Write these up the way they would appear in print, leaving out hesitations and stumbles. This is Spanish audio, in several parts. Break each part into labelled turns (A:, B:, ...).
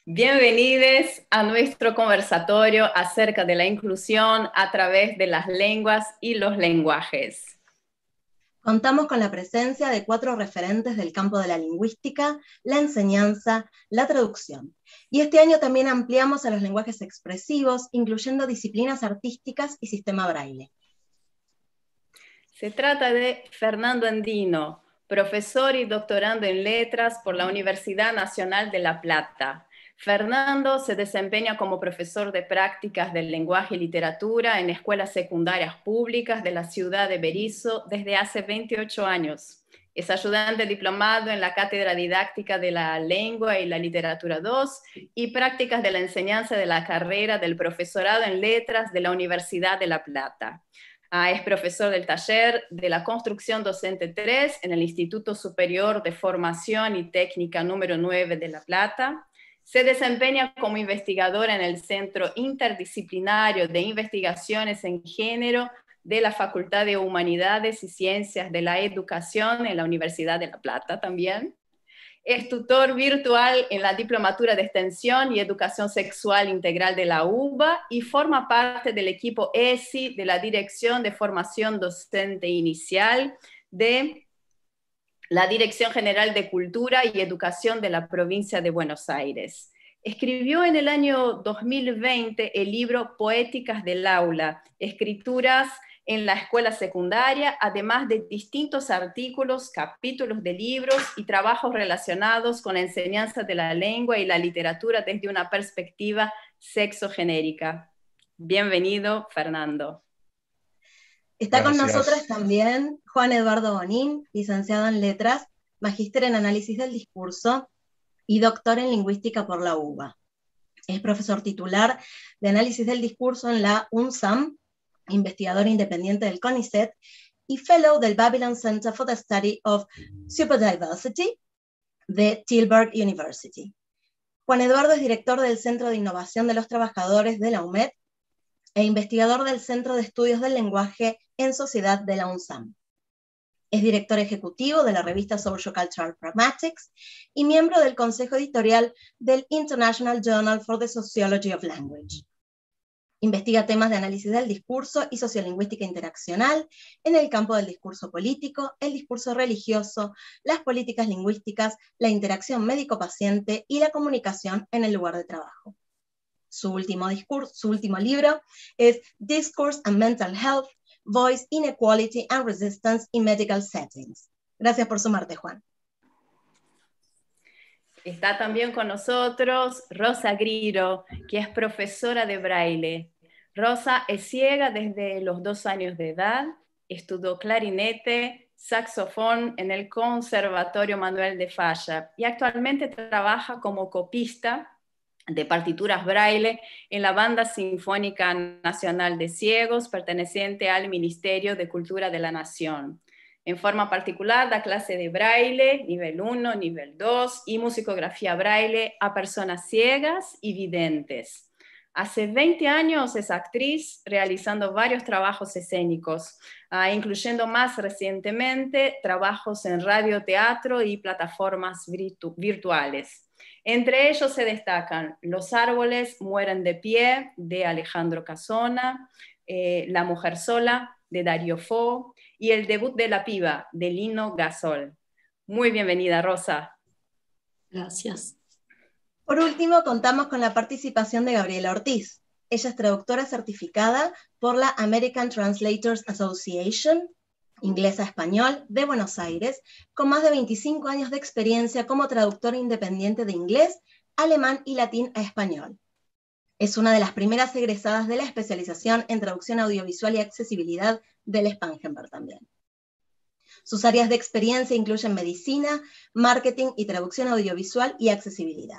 A: Bienvenidos a nuestro conversatorio acerca de la inclusión a través de las lenguas y los lenguajes.
B: Contamos con la presencia de 4 referentes del campo de la lingüística, la enseñanza, la traducción. Y este año también ampliamos a los lenguajes expresivos, incluyendo disciplinas artísticas y sistema braille.
A: Se trata de Fernando Andino, profesor y doctorando en letras por la Universidad Nacional de La Plata. Fernando se desempeña como profesor de prácticas del lenguaje y literatura en escuelas secundarias públicas de la ciudad de Berisso desde hace 28 años. Es ayudante diplomado en la Cátedra Didáctica de la Lengua y la Literatura 2 y prácticas de la enseñanza de la carrera del profesorado en letras de la Universidad de La Plata. Es profesor del taller de la construcción docente 3 en el Instituto Superior de Formación y Técnica número 9 de La Plata. Se desempeña como investigadora en el Centro Interdisciplinario de Investigaciones en Género de la Facultad de Humanidades y Ciencias de la Educación en la Universidad de La Plata también. Es tutor virtual en la Diplomatura de Extensión y Educación Sexual Integral de la UBA y forma parte del equipo ESI de la Dirección de Formación Docente Inicial de la Dirección General de Cultura y Educación de la Provincia de Buenos Aires. Escribió en el año 2020 el libro Poéticas del Aula, escrituras en la escuela secundaria, además de distintos artículos, capítulos de libros y trabajos relacionados con la enseñanza de la lengua y la literatura desde una perspectiva sexogenérica. Bienvenido, Fernando.
B: Está con
C: Gracias.
B: nosotras también Juan Eduardo Bonín, licenciado en Letras, magíster en Análisis del Discurso y doctor en Lingüística por la UBA. Es profesor titular de Análisis del Discurso en la UNSAM, investigador independiente del CONICET y fellow del Babylon Center for the Study of Superdiversity de Tilburg University. Juan Eduardo es director del Centro de Innovación de los Trabajadores de la UMED e investigador del Centro de Estudios del Lenguaje en Sociedad de la UNSAM. Es director ejecutivo de la revista Sociocultural Pragmatics y miembro del consejo editorial del International Journal for the Sociology of Language. Investiga temas de análisis del discurso y sociolingüística interaccional en el campo del discurso político, el discurso religioso, las políticas lingüísticas, la interacción médico-paciente y la comunicación en el lugar de trabajo. Su último libro es Discourse and Mental Health, Voice, Inequality and Resistance in Medical Settings. Gracias por sumarte, Juan.
A: Está también con nosotros Rosa Griro, que es profesora de braille. Rosa es ciega desde los 2 años de edad, estudió clarinete, saxofón en el Conservatorio Manuel de Falla y actualmente trabaja como copista de partituras braille en la Banda Sinfónica Nacional de Ciegos, perteneciente al Ministerio de Cultura de la Nación. En forma particular, da clase de braille, nivel 1, nivel 2, y musicografía braille a personas ciegas y videntes. Hace 20 años es actriz, realizando varios trabajos escénicos, incluyendo más recientemente trabajos en radioteatro y plataformas virtuales. Entre ellos se destacan Los árboles mueren de pie, de Alejandro Casona, La mujer sola, de Dario Fo, y el debut de La piba, de Lino Gasol. Muy bienvenida, Rosa.
D: Gracias.
B: Por último, contamos con la participación de Gabriela Ortiz. Ella es traductora certificada por la American Translators Association, inglesa a español, de Buenos Aires, con más de 25 años de experiencia como traductora independiente de inglés, alemán y latín a español. Es una de las primeras egresadas de la especialización en traducción audiovisual y accesibilidad del Spangenberg también. Sus áreas de experiencia incluyen medicina, marketing y traducción audiovisual y accesibilidad.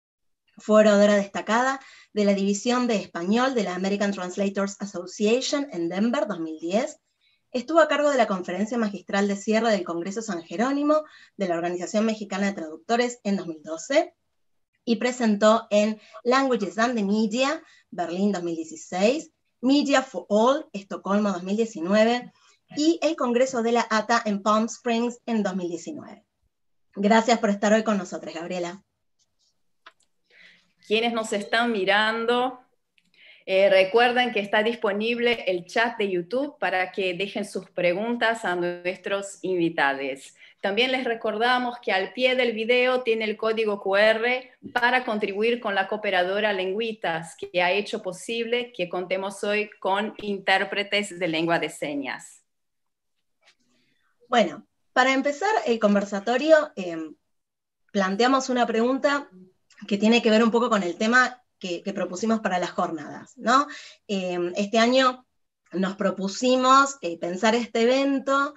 B: Fue oradora destacada de la División de Español de la American Translators Association en Denver 2010. Estuvo a cargo de la conferencia magistral de cierre del Congreso San Jerónimo de la Organización Mexicana de Traductores en 2012 y presentó en Languages and the Media, Berlín 2016, Media for All, Estocolmo 2019 y el Congreso de la ATA en Palm Springs en 2019. Gracias por estar hoy con nosotros, Gabriela.
A: Quienes nos están mirando, recuerden que está disponible el chat de YouTube para que dejen sus preguntas a nuestros invitados. También les recordamos que al pie del video tiene el código QR para contribuir con la cooperadora Lengüitas, que ha hecho posible que contemos hoy con intérpretes de lengua de señas.
B: Bueno, para empezar el conversatorio, planteamos una pregunta que tiene que ver un poco con el tema que propusimos para las jornadas, ¿no? Este año nos propusimos pensar este evento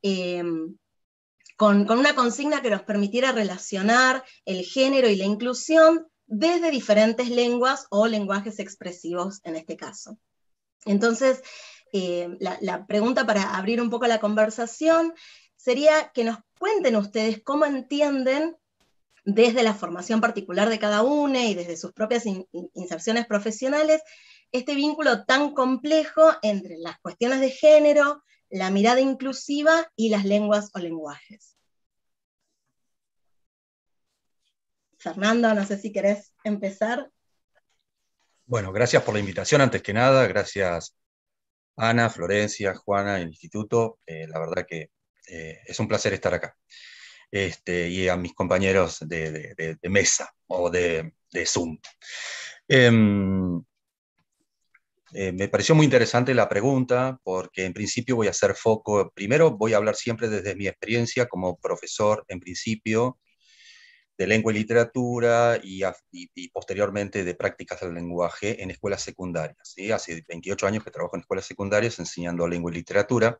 B: con una consigna que nos permitiera relacionar el género y la inclusión desde diferentes lenguas o lenguajes expresivos en este caso. Entonces, la pregunta para abrir un poco la conversación sería que nos cuenten ustedes cómo entienden desde la formación particular de cada uno y desde sus propias inserciones profesionales, este vínculo tan complejo entre las cuestiones de género, la mirada inclusiva y las lenguas o lenguajes. Fernando, no sé si querés empezar.
C: Bueno, gracias por la invitación, antes que nada, gracias Ana, Florencia, Juana, el instituto, la verdad que es un placer estar acá. Y a mis compañeros de mesa o de Zoom. Me pareció muy interesante la pregunta, porque en principio voy a hacer foco, primero voy a hablar siempre desde mi experiencia como profesor, en principio, de lengua y literatura y posteriormente de prácticas del lenguaje en escuelas secundarias. ¿Sí? Hace 28 años que trabajo en escuelas secundarias enseñando lengua y literatura.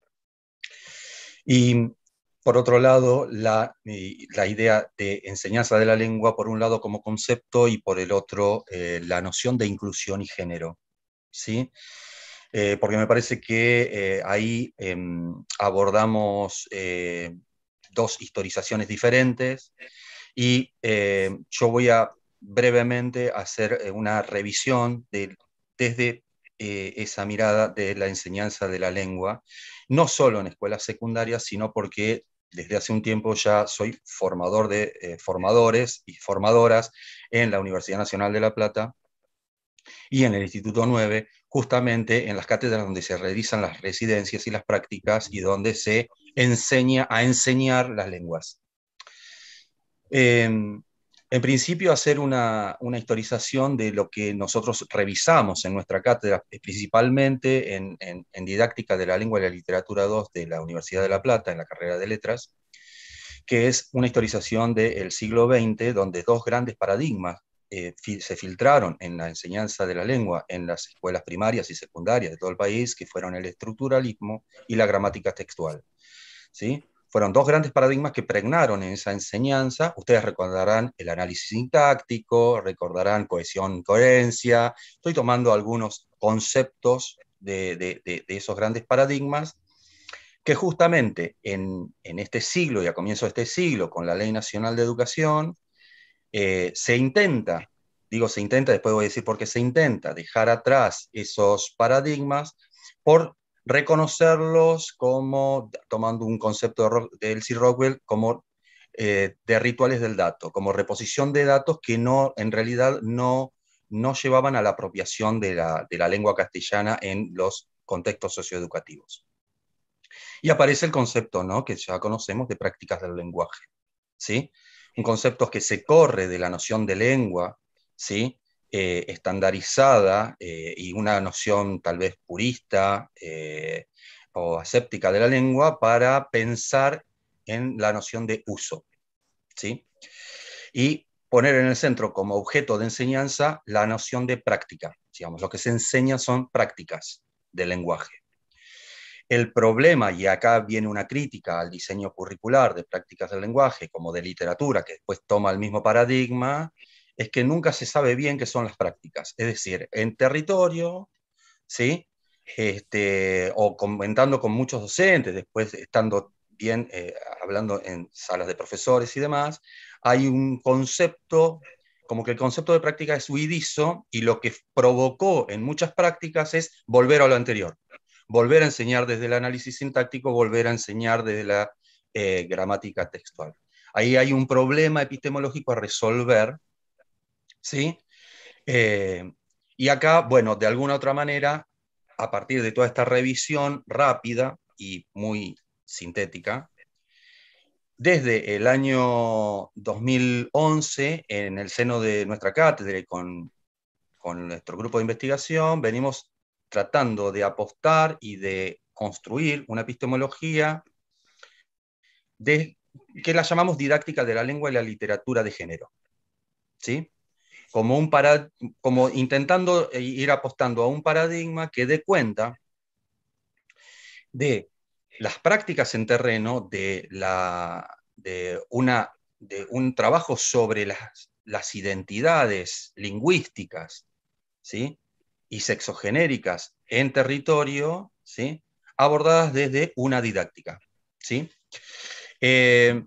C: Y por otro lado, la idea de enseñanza de la lengua, por un lado como concepto y por el otro la noción de inclusión y género. ¿Sí? Porque me parece que ahí abordamos dos historizaciones diferentes y yo voy a brevemente hacer una revisión desde esa mirada de la enseñanza de la lengua, no solo en escuelas secundarias, sino porque desde hace un tiempo ya soy formador de formadores y formadoras en la Universidad Nacional de La Plata y en el Instituto 9, justamente en las cátedras donde se realizan las residencias y las prácticas y donde se enseña a enseñar las lenguas. En principio, hacer una historización de lo que nosotros revisamos en nuestra cátedra, principalmente en didáctica de la lengua y la literatura 2 de la Universidad de La Plata, en la carrera de letras, que es una historización del siglo XX, donde dos grandes paradigmas se filtraron en la enseñanza de la lengua en las escuelas primarias y secundarias de todo el país, que fueron el estructuralismo y la gramática textual. ¿Sí? Fueron dos grandes paradigmas que pregnaron en esa enseñanza. Ustedes recordarán el análisis sintáctico, recordarán cohesión y coherencia. Estoy tomando algunos conceptos de esos grandes paradigmas que justamente en este siglo y a comienzo de este siglo, con la Ley Nacional de Educación, se intenta, después voy a decir por qué se intenta, dejar atrás esos paradigmas por reconocerlos como, tomando un concepto de Elsie Rockwell, como de rituales del dato, como reposición de datos que no, en realidad no llevaban a la apropiación de la lengua castellana en los contextos socioeducativos. Y aparece el concepto, ¿no?, que ya conocemos, de prácticas del lenguaje, ¿sí? Un concepto que se corre de la noción de lengua, ¿sí?, estandarizada, y una noción tal vez purista o aséptica de la lengua, para pensar en la noción de uso, ¿sí? Y poner en el centro como objeto de enseñanza la noción de práctica. Digamos, lo que se enseña son prácticas del lenguaje. El problema, y acá viene una crítica al diseño curricular de prácticas del lenguaje, como de literatura, que después toma el mismo paradigma, es que nunca se sabe bien qué son las prácticas. Es decir, en territorio, ¿sí?, o comentando con muchos docentes, después estando bien, hablando en salas de profesores y demás, hay un concepto, como que el concepto de práctica es huidizo, y lo que provocó en muchas prácticas es volver a lo anterior. Volver a enseñar desde el análisis sintáctico, volver a enseñar desde la gramática textual. Ahí hay un problema epistemológico a resolver, ¿sí?, Eh, y acá, bueno, de alguna otra manera, a partir de toda esta revisión rápida y muy sintética, desde el año 2011, en el seno de nuestra cátedra y con nuestro grupo de investigación, venimos tratando de apostar y de construir una epistemología de, que la llamamos didáctica de la lengua y la literatura de género, ¿sí? Como intentando ir apostando a un paradigma que dé cuenta de las prácticas en terreno, de un trabajo sobre las identidades lingüísticas, ¿sí? Y sexogenéricas en territorio, ¿sí? Abordadas desde una didáctica, ¿sí? Eh,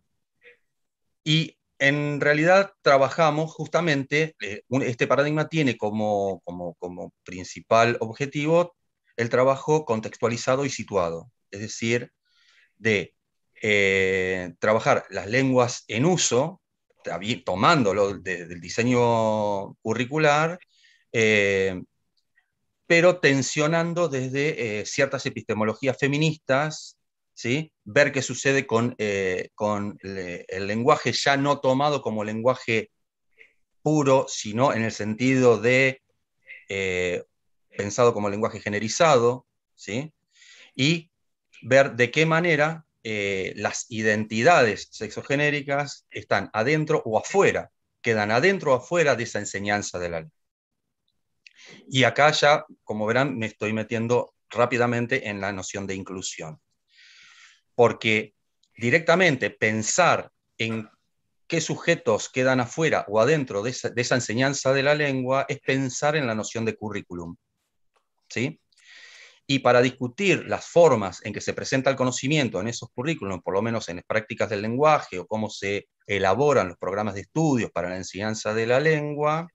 C: y en realidad trabajamos justamente, este paradigma tiene como principal objetivo el trabajo contextualizado y situado, es decir, de trabajar las lenguas en uso, tomándolo del diseño curricular, eh, pero tensionando desde ciertas epistemologías feministas, ¿sí? Ver qué sucede con el lenguaje ya no tomado como lenguaje puro, sino en el sentido de eh, pensado como lenguaje generizado, ¿sí? Y ver de qué manera las identidades sexogenéricas están adentro o afuera, quedan adentro o afuera de esa enseñanza de la lengua. Y acá ya, como verán, me estoy metiendo rápidamente en la noción de inclusión. Porque directamente pensar en qué sujetos quedan afuera o adentro de esa enseñanza de la lengua es pensar en la noción de currículum, ¿sí? Y para discutir las formas en que se presenta el conocimiento en esos currículums, por lo menos en las prácticas del lenguaje o cómo se elaboran los programas de estudios para la enseñanza de la lengua,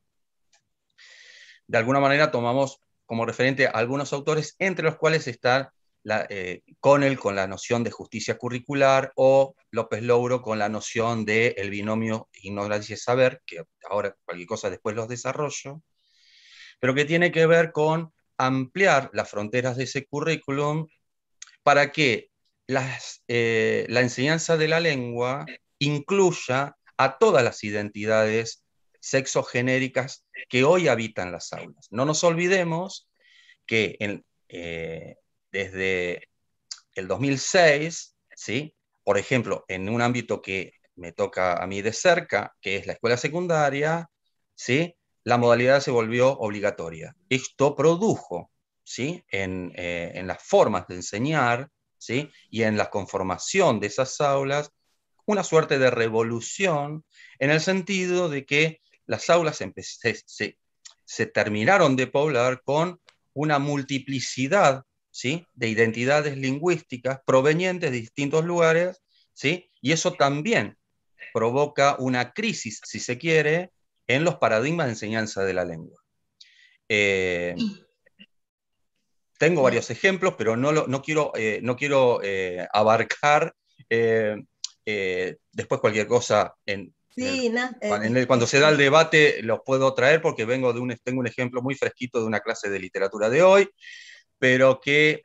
C: de alguna manera tomamos como referente a algunos autores, entre los cuales está Connell con la noción de justicia curricular o López Louro con la noción del binomio ignorancia-saber, que ahora cualquier cosa después los desarrollo, pero que tiene que ver con ampliar las fronteras de ese currículum para que la enseñanza de la lengua incluya a todas las identidades sexogenéricas que hoy habitan las aulas. No nos olvidemos que desde el 2006, ¿sí? Por ejemplo, en un ámbito que me toca a mí de cerca, que es la escuela secundaria, ¿sí? La modalidad se volvió obligatoria. Esto produjo, ¿sí? En las formas de enseñar, ¿sí? Y en la conformación de esas aulas, una suerte de revolución en el sentido de que las aulas se terminaron de poblar con una multiplicidad, ¿sí? De identidades lingüísticas provenientes de distintos lugares, ¿sí? Y eso también provoca una crisis, si se quiere, en los paradigmas de enseñanza de la lengua. Tengo varios ejemplos, pero no quiero abarcar. Después cualquier cosa cuando se da el debate los puedo traer porque tengo un ejemplo muy fresquito de una clase de literatura de hoy, pero que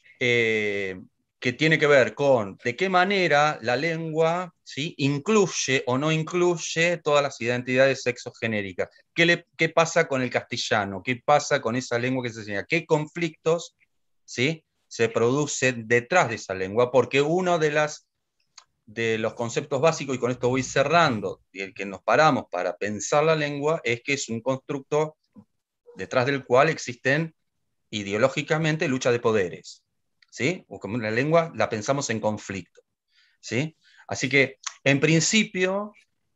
C: tiene que ver con de qué manera la lengua, ¿sí? Incluye o no incluye todas las identidades sexogenéricas. ¿Qué pasa con el castellano? ¿Qué pasa con esa lengua que se enseña? ¿Qué conflictos, ¿sí? Se producen detrás de esa lengua? Porque uno de los conceptos básicos, y con esto voy cerrando, y el que nos paramos para pensar la lengua, es que es un constructo detrás del cual existen ideológicamente lucha de poderes, ¿sí? O como la lengua la pensamos en conflicto, ¿sí? Así que, en principio,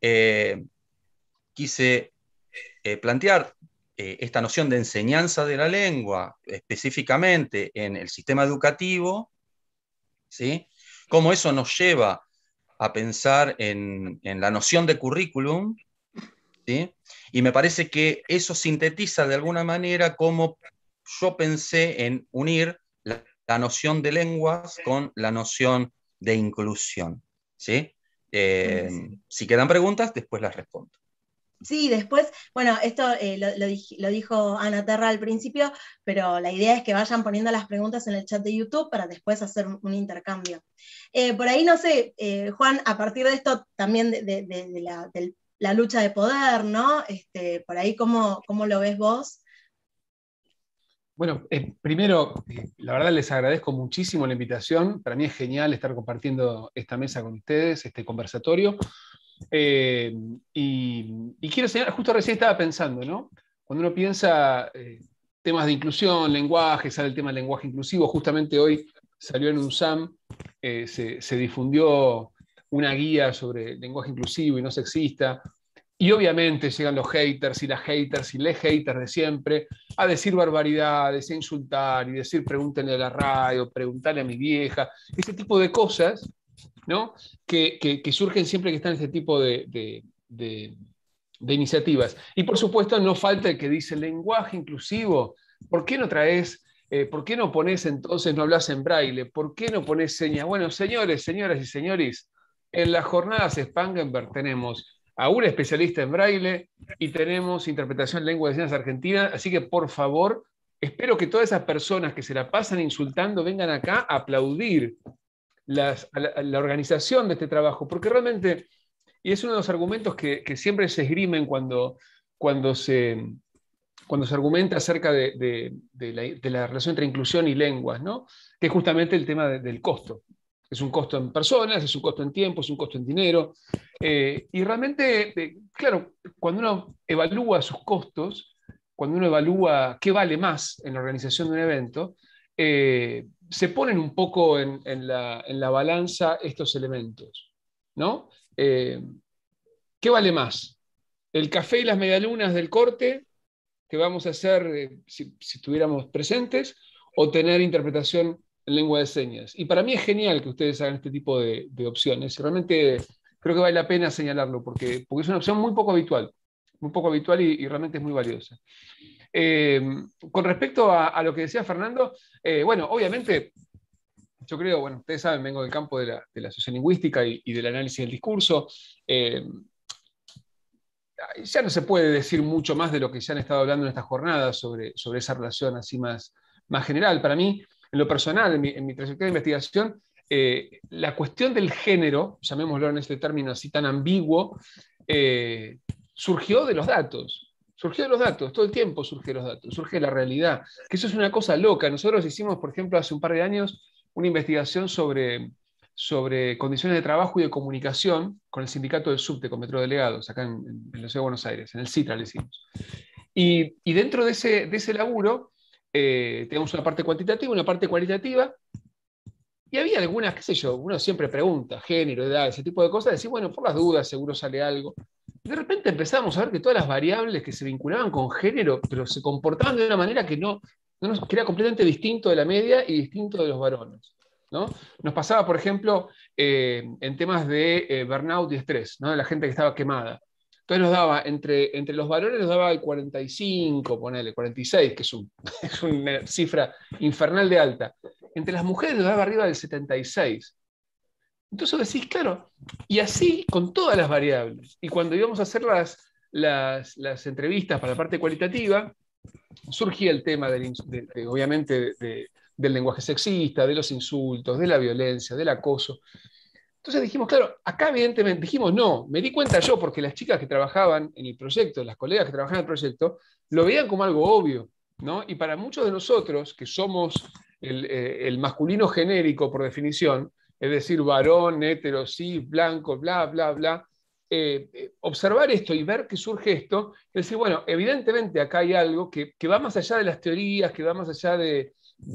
C: quise plantear esta noción de enseñanza de la lengua, específicamente en el sistema educativo, ¿sí? Cómo eso nos lleva a pensar en la noción de currículum, ¿sí? Y me parece que eso sintetiza de alguna manera cómo yo pensé en unir la noción de lenguas con la noción de inclusión, ¿sí? Si quedan preguntas, después las respondo.
B: Sí, después, bueno, esto lo dijo Ana Terra al principio, pero la idea es que vayan poniendo las preguntas en el chat de YouTube para después hacer un intercambio. Por ahí, no sé, Juan, a partir de esto también de la lucha de poder, ¿no? Por ahí, ¿cómo lo ves vos?
E: Bueno, primero, la verdad les agradezco muchísimo la invitación. Para mí es genial estar compartiendo esta mesa con ustedes, este conversatorio. Y quiero señalar, justo recién estaba pensando, ¿no? Cuando uno piensa temas de inclusión, lenguaje, sale el tema del lenguaje inclusivo, justamente hoy salió en UNSAM, se difundió una guía sobre lenguaje inclusivo y no sexista, y obviamente llegan los haters y las haters y les haters de siempre a decir barbaridades, a insultar y decir pregúntenle a la radio, preguntarle a mi vieja, ese tipo de cosas, ¿no? que surgen siempre que están este tipo de iniciativas. Y por supuesto no falta el que dice lenguaje inclusivo. ¿Por qué no traes, por qué no pones entonces, no hablas en braille? ¿Por qué no pones señas? Bueno, señores, señoras y señores, en las jornadas Spangenberg tenemos a un especialista en braille y tenemos interpretación de lengua de señas argentina, así que por favor, espero que todas esas personas que se la pasan insultando vengan acá a aplaudir la organización de este trabajo, porque realmente, y es uno de los argumentos que siempre se esgrimen cuando se argumenta acerca de la relación entre inclusión y lenguas, ¿no? Que es justamente el tema del costo. Es un costo en personas, es un costo en tiempo, es un costo en dinero. Y realmente, claro, cuando uno evalúa sus costos, cuando uno evalúa qué vale más en la organización de un evento, se ponen un poco en la balanza estos elementos, ¿no? ¿Qué vale más? ¿El café y las medialunas del corte que vamos a hacer si estuviéramos presentes o tener interpretación en lengua de señas? Y para mí es genial que ustedes hagan este tipo de opciones. Realmente creo que vale la pena señalarlo porque es una opción muy poco habitual y realmente es muy valiosa. Con respecto a lo que decía Fernando, bueno, obviamente, yo creo, bueno, ustedes saben, vengo del campo de la sociolingüística y del análisis del discurso. Ya no se puede decir mucho más de lo que ya han estado hablando en esta jornada sobre esa relación así más general. Para mí, en lo personal, en mi trayectoria de investigación, la cuestión del género, llamémoslo en este término así tan ambiguo, surgió de los datos. Surgió de los datos, todo el tiempo surge de los datos, surge de la realidad, que eso es una cosa loca. Nosotros hicimos, por ejemplo, hace un par de años, una investigación sobre condiciones de trabajo y de comunicación con el sindicato del subte, con Metrodelegados, acá en la Ciudad de Buenos Aires, en el CITRA le hicimos. Y dentro de ese laburo tenemos una parte cuantitativa, una parte cualitativa, y había algunas, qué sé yo, uno siempre pregunta, género, edad, ese tipo de cosas, decir, bueno, por las dudas seguro sale algo. De repente empezamos a ver que todas las variables que se vinculaban con género, pero se comportaban de una manera que que era completamente distinto de la media y distinto de los varones, ¿no? Nos pasaba, por ejemplo, en temas de burnout y estrés, ¿no? De la gente que estaba quemada. Entonces nos daba, entre los varones nos daba el 45, ponele, 46, que es una cifra infernal de alta. Entre las mujeres nos daba arriba del 76. Entonces decís, claro, y así con todas las variables. Y cuando íbamos a hacer las entrevistas para la parte cualitativa, surgía el tema obviamente del lenguaje sexista, de los insultos, de la violencia, del acoso. Entonces dijimos, claro, acá evidentemente dijimos, no, me di cuenta yo, porque las chicas que trabajaban en el proyecto, las colegas que trabajaban en el proyecto, lo veían como algo obvio, ¿no? Y para muchos de nosotros, que somos el masculino genérico por definición, es decir, varón, hetero, cis, blanco, bla, bla, bla, observar esto y ver que surge esto, es decir, bueno, evidentemente acá hay algo que va más allá de las teorías, que va más allá de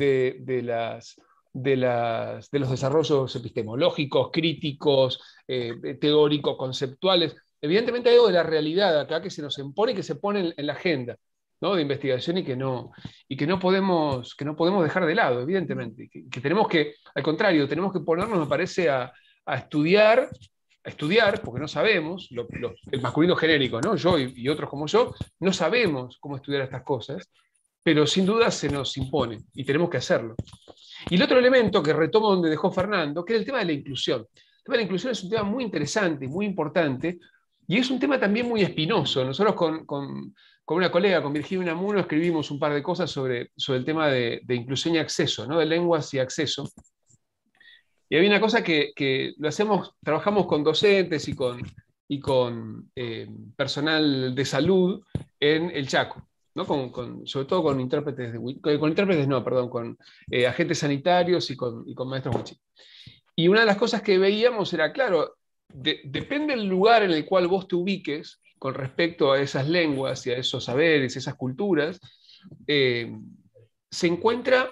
E: los desarrollos epistemológicos, críticos, teóricos, conceptuales. Evidentemente hay algo de la realidad acá que se nos impone y que se pone en la agenda, ¿no? De investigación y que no podemos dejar de lado, evidentemente. Que tenemos que, al contrario, tenemos que ponernos, me parece, a estudiar, porque no sabemos, el masculino genérico, ¿no? Yo y otros como yo, no sabemos cómo estudiar estas cosas, pero sin duda se nos impone y tenemos que hacerlo. Y el otro elemento que retomo donde dejó Fernando, que es el tema de la inclusión. El tema de la inclusión es un tema muy interesante y muy importante, Y es un tema también muy espinoso. Nosotros con una colega, con Virginia Unamuno, escribimos un par de cosas sobre el tema de inclusión y acceso, ¿no? De lenguas y acceso. Y había una cosa que lo hacemos, trabajamos con docentes y con personal de salud en el Chaco, ¿no? Sobre todo con intérpretes, con agentes sanitarios y con maestros wichí. Y una de las cosas que veíamos era, claro, depende del lugar en el cual vos te ubiques con respecto a esas lenguas y a esos saberes, esas culturas, se encuentra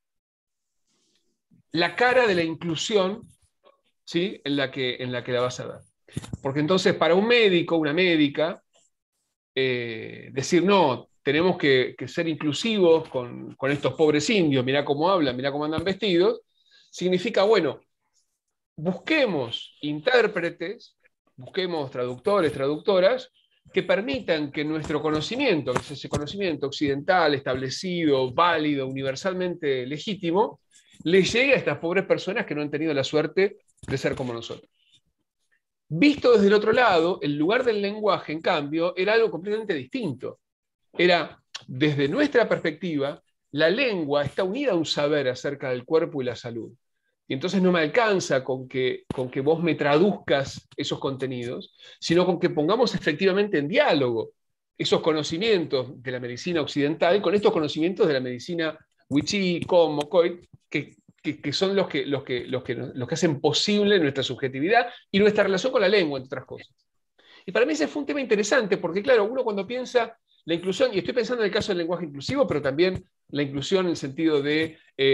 E: la cara de la inclusión, ¿sí? en la que la vas a ver. Porque entonces para un médico, una médica, decir, no, tenemos que ser inclusivos con estos pobres indios, mirá cómo hablan, mirá cómo andan vestidos, significa, bueno, busquemos intérpretes, busquemos traductores, traductoras, que permitan que nuestro conocimiento, que es ese conocimiento occidental, establecido, válido, universalmente legítimo, les llegue a estas pobres personas que no han tenido la suerte de ser como nosotros. Visto desde el otro lado, el lugar del lenguaje, en cambio, era algo completamente distinto. Era, desde nuestra perspectiva, la lengua está unida a un saber acerca del cuerpo y la salud. Y entonces no me alcanza con que vos me traduzcas esos contenidos, sino con que pongamos efectivamente en diálogo esos conocimientos de la medicina occidental con estos conocimientos de la medicina wichí, com, mocoit, que son los que hacen posible nuestra subjetividad y nuestra relación con la lengua, entre otras cosas. Y para mí ese fue un tema interesante, porque claro, uno cuando piensa la inclusión, y estoy pensando en el caso del lenguaje inclusivo, pero también la inclusión en el sentido de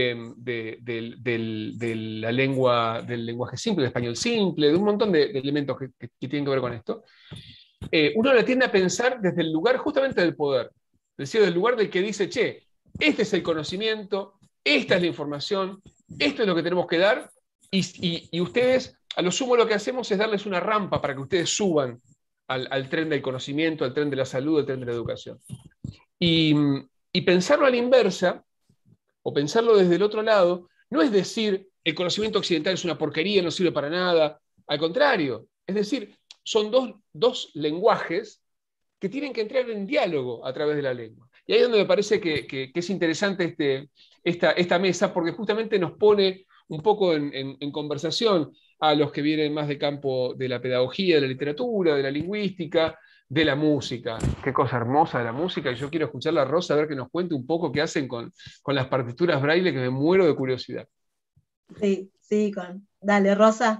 E: la lengua, del lenguaje simple, del español simple, de un montón de elementos que tienen que ver con esto, uno la tiende a pensar desde el lugar justamente del poder, es decir, del lugar del que dice, che, este es el conocimiento, esta es la información, esto es lo que tenemos que dar, y ustedes, a lo sumo lo que hacemos es darles una rampa para que ustedes suban al tren del conocimiento, al tren de la salud, al tren de la educación. Y pensarlo a la inversa, o pensarlo desde el otro lado, no es decir, el conocimiento occidental es una porquería, no sirve para nada, al contrario, es decir, son dos lenguajes que tienen que entrar en diálogo a través de la lengua. Y ahí es donde me parece que es interesante esta mesa, porque justamente nos pone un poco en conversación a los que vienen más de campo de la pedagogía, de la literatura, de la lingüística, de la música. Qué cosa hermosa de la música, y yo quiero escuchar a Rosa a ver que nos cuente un poco qué hacen con las partituras braille, que me muero de curiosidad.
B: Sí, dale, Rosa.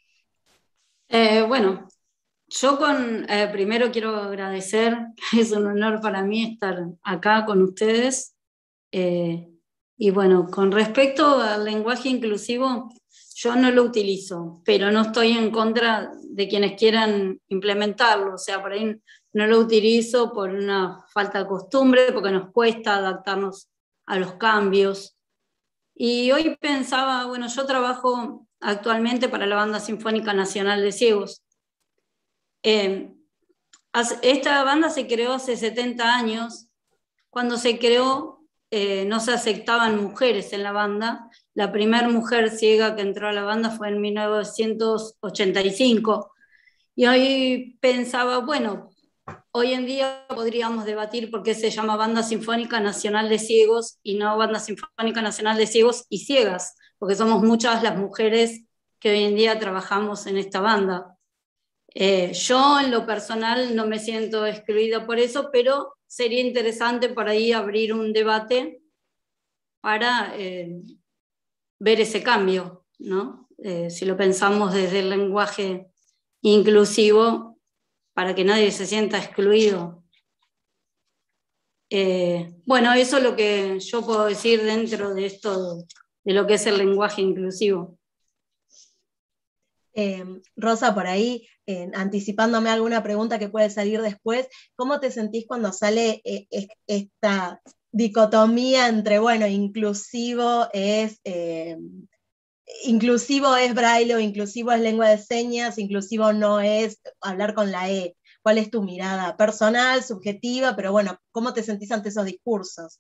D: Bueno, yo primero quiero agradecer, es un honor para mí estar acá con ustedes. Y bueno, con respecto al lenguaje inclusivo, yo no lo utilizo, pero no estoy en contra de quienes quieran implementarlo. O sea, por ahí no lo utilizo por una falta de costumbre, porque nos cuesta adaptarnos a los cambios. Y hoy pensaba, bueno, yo trabajo actualmente para la Banda Sinfónica Nacional de Ciegos. Esta banda se creó hace 70 años. Cuando se creó, no se aceptaban mujeres en la banda. La primera mujer ciega que entró a la banda fue en 1985. Y hoy pensaba, bueno, hoy en día podríamos debatir por qué se llama Banda Sinfónica Nacional de Ciegos y no Banda Sinfónica Nacional de Ciegos y Ciegas, porque somos muchas las mujeres que hoy en día trabajamos en esta banda. Yo en lo personal no me siento excluida por eso, pero sería interesante por ahí abrir un debate para ver ese cambio, ¿no? Si lo pensamos desde el lenguaje inclusivo, para que nadie se sienta excluido. Bueno, eso es lo que yo puedo decir dentro de esto, de lo que es el lenguaje inclusivo.
B: Rosa, por ahí, anticipándome a alguna pregunta que puede salir después, ¿cómo te sentís cuando sale esta dicotomía entre, bueno, inclusivo es braille, o inclusivo es lengua de señas, inclusivo no es hablar con la E? ¿Cuál es tu mirada personal, subjetiva? Pero bueno, ¿cómo te sentís ante esos discursos?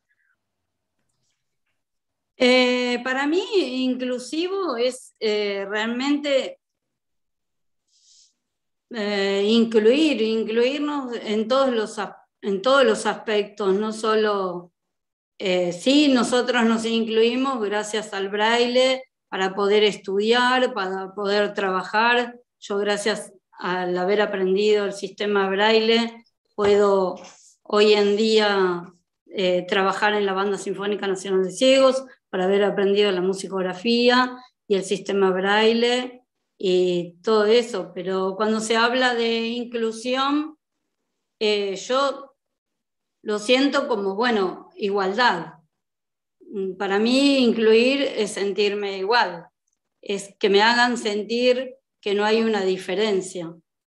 D: Para mí, inclusivo es realmente incluirnos en todos los aspectos, no solo, sí, nosotros nos incluimos gracias al braille para poder estudiar, para poder trabajar. Yo, gracias al haber aprendido el sistema braille, puedo hoy en día trabajar en la Banda Sinfónica Nacional de Ciegos, para haber aprendido la musicografía y el sistema braille y todo eso. Pero cuando se habla de inclusión, yo lo siento como, bueno, igualdad. Para mí incluir es sentirme igual, es que me hagan sentir que no hay una diferencia.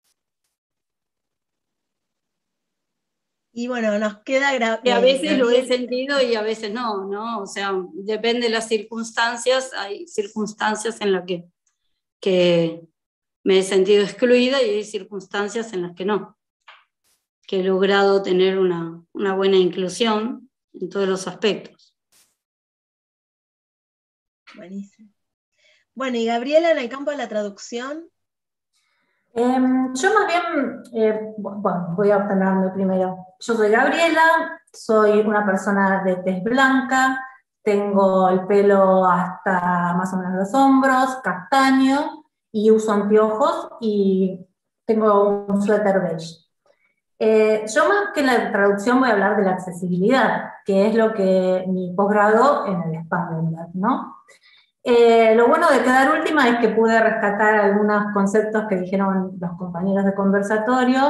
B: Y bueno, nos queda...
D: Que a veces lo he sentido y a veces no, ¿no? O sea, depende de las circunstancias. Hay circunstancias en las que me he sentido excluida y hay circunstancias en las que no. Que he logrado tener una buena inclusión en todos los aspectos.
B: Buenísimo. Bueno, y Gabriela, en el campo de la traducción.
F: Yo más bien, bueno, voy a obtenerme primero. Yo soy Gabriela, soy una persona de tez blanca, tengo el pelo hasta más o menos los hombros, castaño, y uso anteojos y tengo un suéter beige. Yo más que la traducción voy a hablar de la accesibilidad, que es lo que mi posgrado en el Spangenberg, ¿no? Lo bueno de quedar última es que pude rescatar algunos conceptos que dijeron los compañeros de conversatorio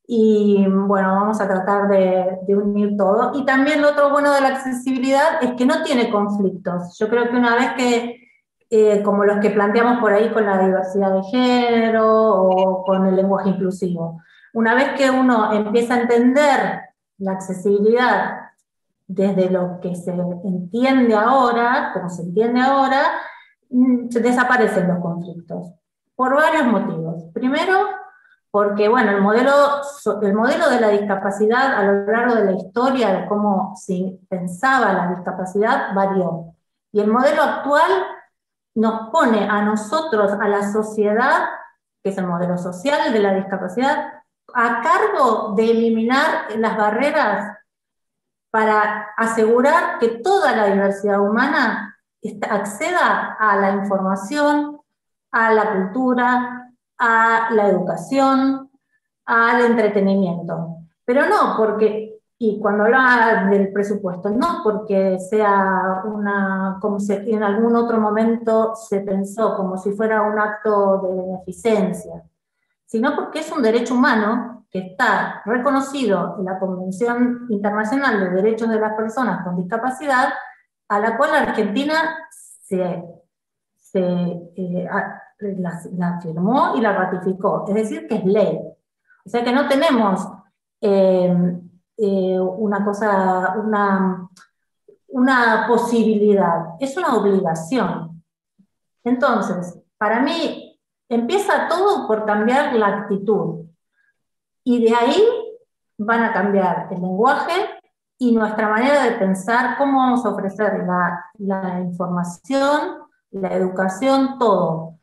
F: y bueno, vamos a tratar de unir todo. Y también lo otro bueno de la accesibilidad es que no tiene conflictos. Yo creo que una vez que, como los que planteamos por ahí con la diversidad de género o con el lenguaje inclusivo, una vez que uno empieza a entender la accesibilidad desde lo que se entiende ahora, como se entiende ahora, desaparecen los conflictos, por varios motivos. Primero, porque bueno, el modelo de la discapacidad a lo largo de la historia, de cómo se pensaba la discapacidad, varió. Y el modelo actual nos pone a nosotros, a la sociedad, que es el modelo social de la discapacidad, a cargo de eliminar las barreras para asegurar que toda la diversidad humana acceda a la información, a la cultura, a la educación, al entretenimiento. Pero no porque, y cuando hablaba del presupuesto, no porque sea como en algún otro momento se pensó, como si fuera un acto de beneficencia, sino porque es un derecho humano que está reconocido en la Convención Internacional de Derechos de las Personas con Discapacidad, a la cual la Argentina la firmó y la ratificó, es decir, que es ley. O sea que no tenemos una posibilidad, es una obligación. Entonces, para mí, empieza todo por cambiar la actitud. Y de ahí van a cambiar el lenguaje y nuestra manera de pensar, cómo vamos a ofrecer la información, la educación, todo.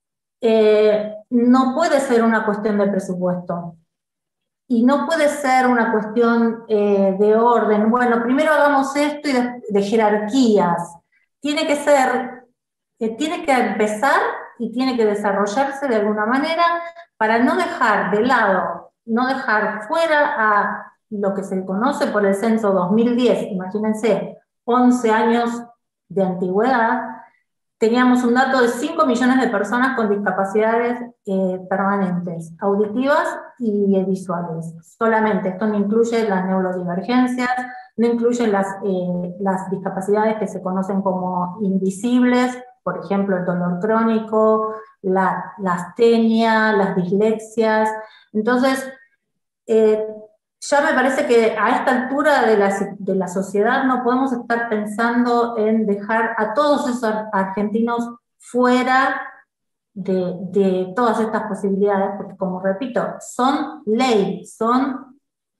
F: No puede ser una cuestión de presupuesto. Y no puede ser una cuestión de orden. Bueno, primero hagamos esto y de jerarquías. Tiene que empezar y tiene que desarrollarse de alguna manera para no dejar de lado, no dejar fuera a lo que se conoce por el censo 2010, imagínense, 11 años de antigüedad, teníamos un dato de 5 millones de personas con discapacidades permanentes, auditivas y visuales. Solamente, esto no incluye las neurodivergencias, no incluye las discapacidades que se conocen como invisibles, por ejemplo, el dolor crónico, la astenia, las dislexias. Entonces, ya me parece que a esta altura de la sociedad no podemos estar pensando en dejar a todos esos argentinos fuera de todas estas posibilidades, porque como repito, son ley, son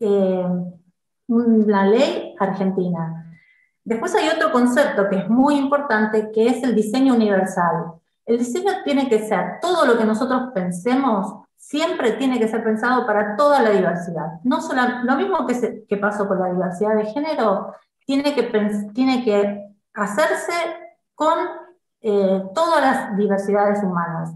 F: la ley argentina. Después hay otro concepto que es muy importante, que es el diseño universal. El diseño tiene que ser todo lo que nosotros pensemos siempre tiene que ser pensado para toda la diversidad. No solo, lo mismo que pasó con la diversidad de género, tiene que hacerse con todas las diversidades humanas.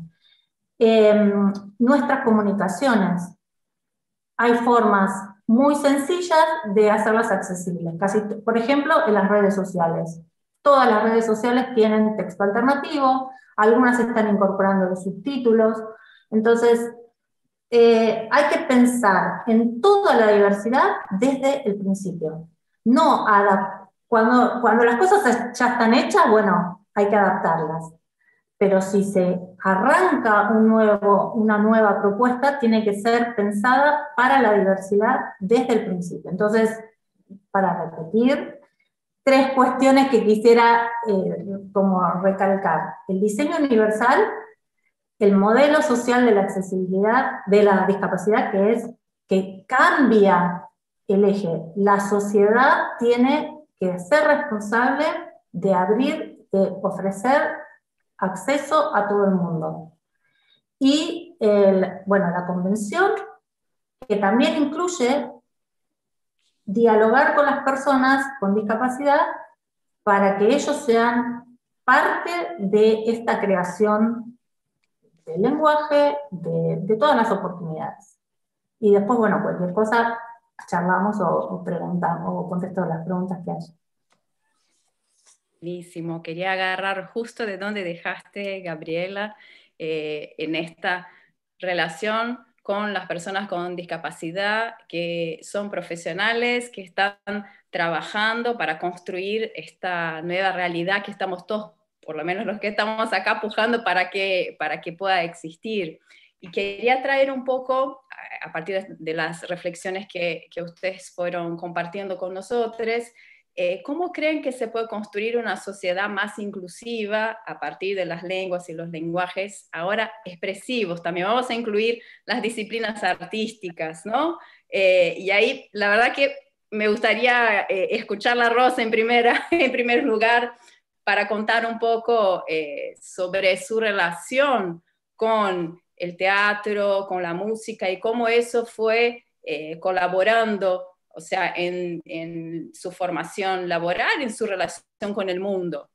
F: Nuestras comunicaciones, hay formas muy sencillas de hacerlas accesibles. Por ejemplo, en las redes sociales. Todas las redes sociales tienen texto alternativo, algunas están incorporando los subtítulos. Entonces, hay que pensar en toda la diversidad desde el principio. No cuando las cosas ya están hechas, bueno, hay que adaptarlas. Pero si se arranca una nueva propuesta, tiene que ser pensada para la diversidad desde el principio. Entonces, para repetir, 3 cuestiones que quisiera como recalcar. El diseño universal, el modelo social de la accesibilidad, de la discapacidad, que cambia el eje. La sociedad tiene que ser responsable de ofrecer acceso a todo el mundo. Y la convención, que también incluye dialogar con las personas con discapacidad para que ellos sean parte de esta creación del lenguaje, de todas las oportunidades. Y después, bueno, cualquier cosa charlamos o preguntamos o contesto las preguntas que haya.
A: Buenísimo, quería agarrar justo de donde dejaste, Gabriela, en esta relación con las personas con discapacidad, que son profesionales, que están trabajando para construir esta nueva realidad que estamos todos, por lo menos los que estamos acá, pujando para que pueda existir. Y quería traer un poco, a partir de las reflexiones que ustedes fueron compartiendo con nosotros, ¿cómo creen que se puede construir una sociedad más inclusiva a partir de las lenguas y los lenguajes ahora expresivos? También vamos a incluir las disciplinas artísticas, ¿no? Y ahí, la verdad que me gustaría escuchar a Rosa en primer lugar para contar un poco sobre su relación con el teatro, con la música y cómo eso fue colaborando, o sea, en su formación laboral, en su relación con el mundo.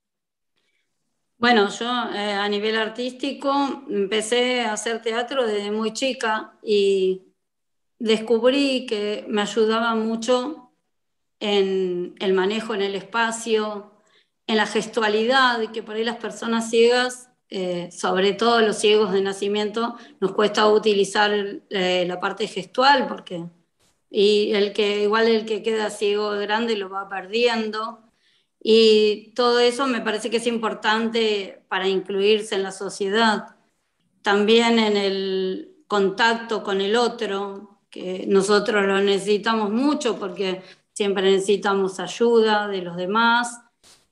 D: Bueno, yo a nivel artístico empecé a hacer teatro desde muy chica y descubrí que me ayudaba mucho en el manejo en el espacio, en la gestualidad, que por ahí las personas ciegas, sobre todo los ciegos de nacimiento, nos cuesta utilizar la parte gestual porque... Y el que queda ciego de grande lo va perdiendo. Y todo eso me parece que es importante para incluirse en la sociedad. También en el contacto con el otro, que nosotros lo necesitamos mucho porque siempre necesitamos ayuda de los demás.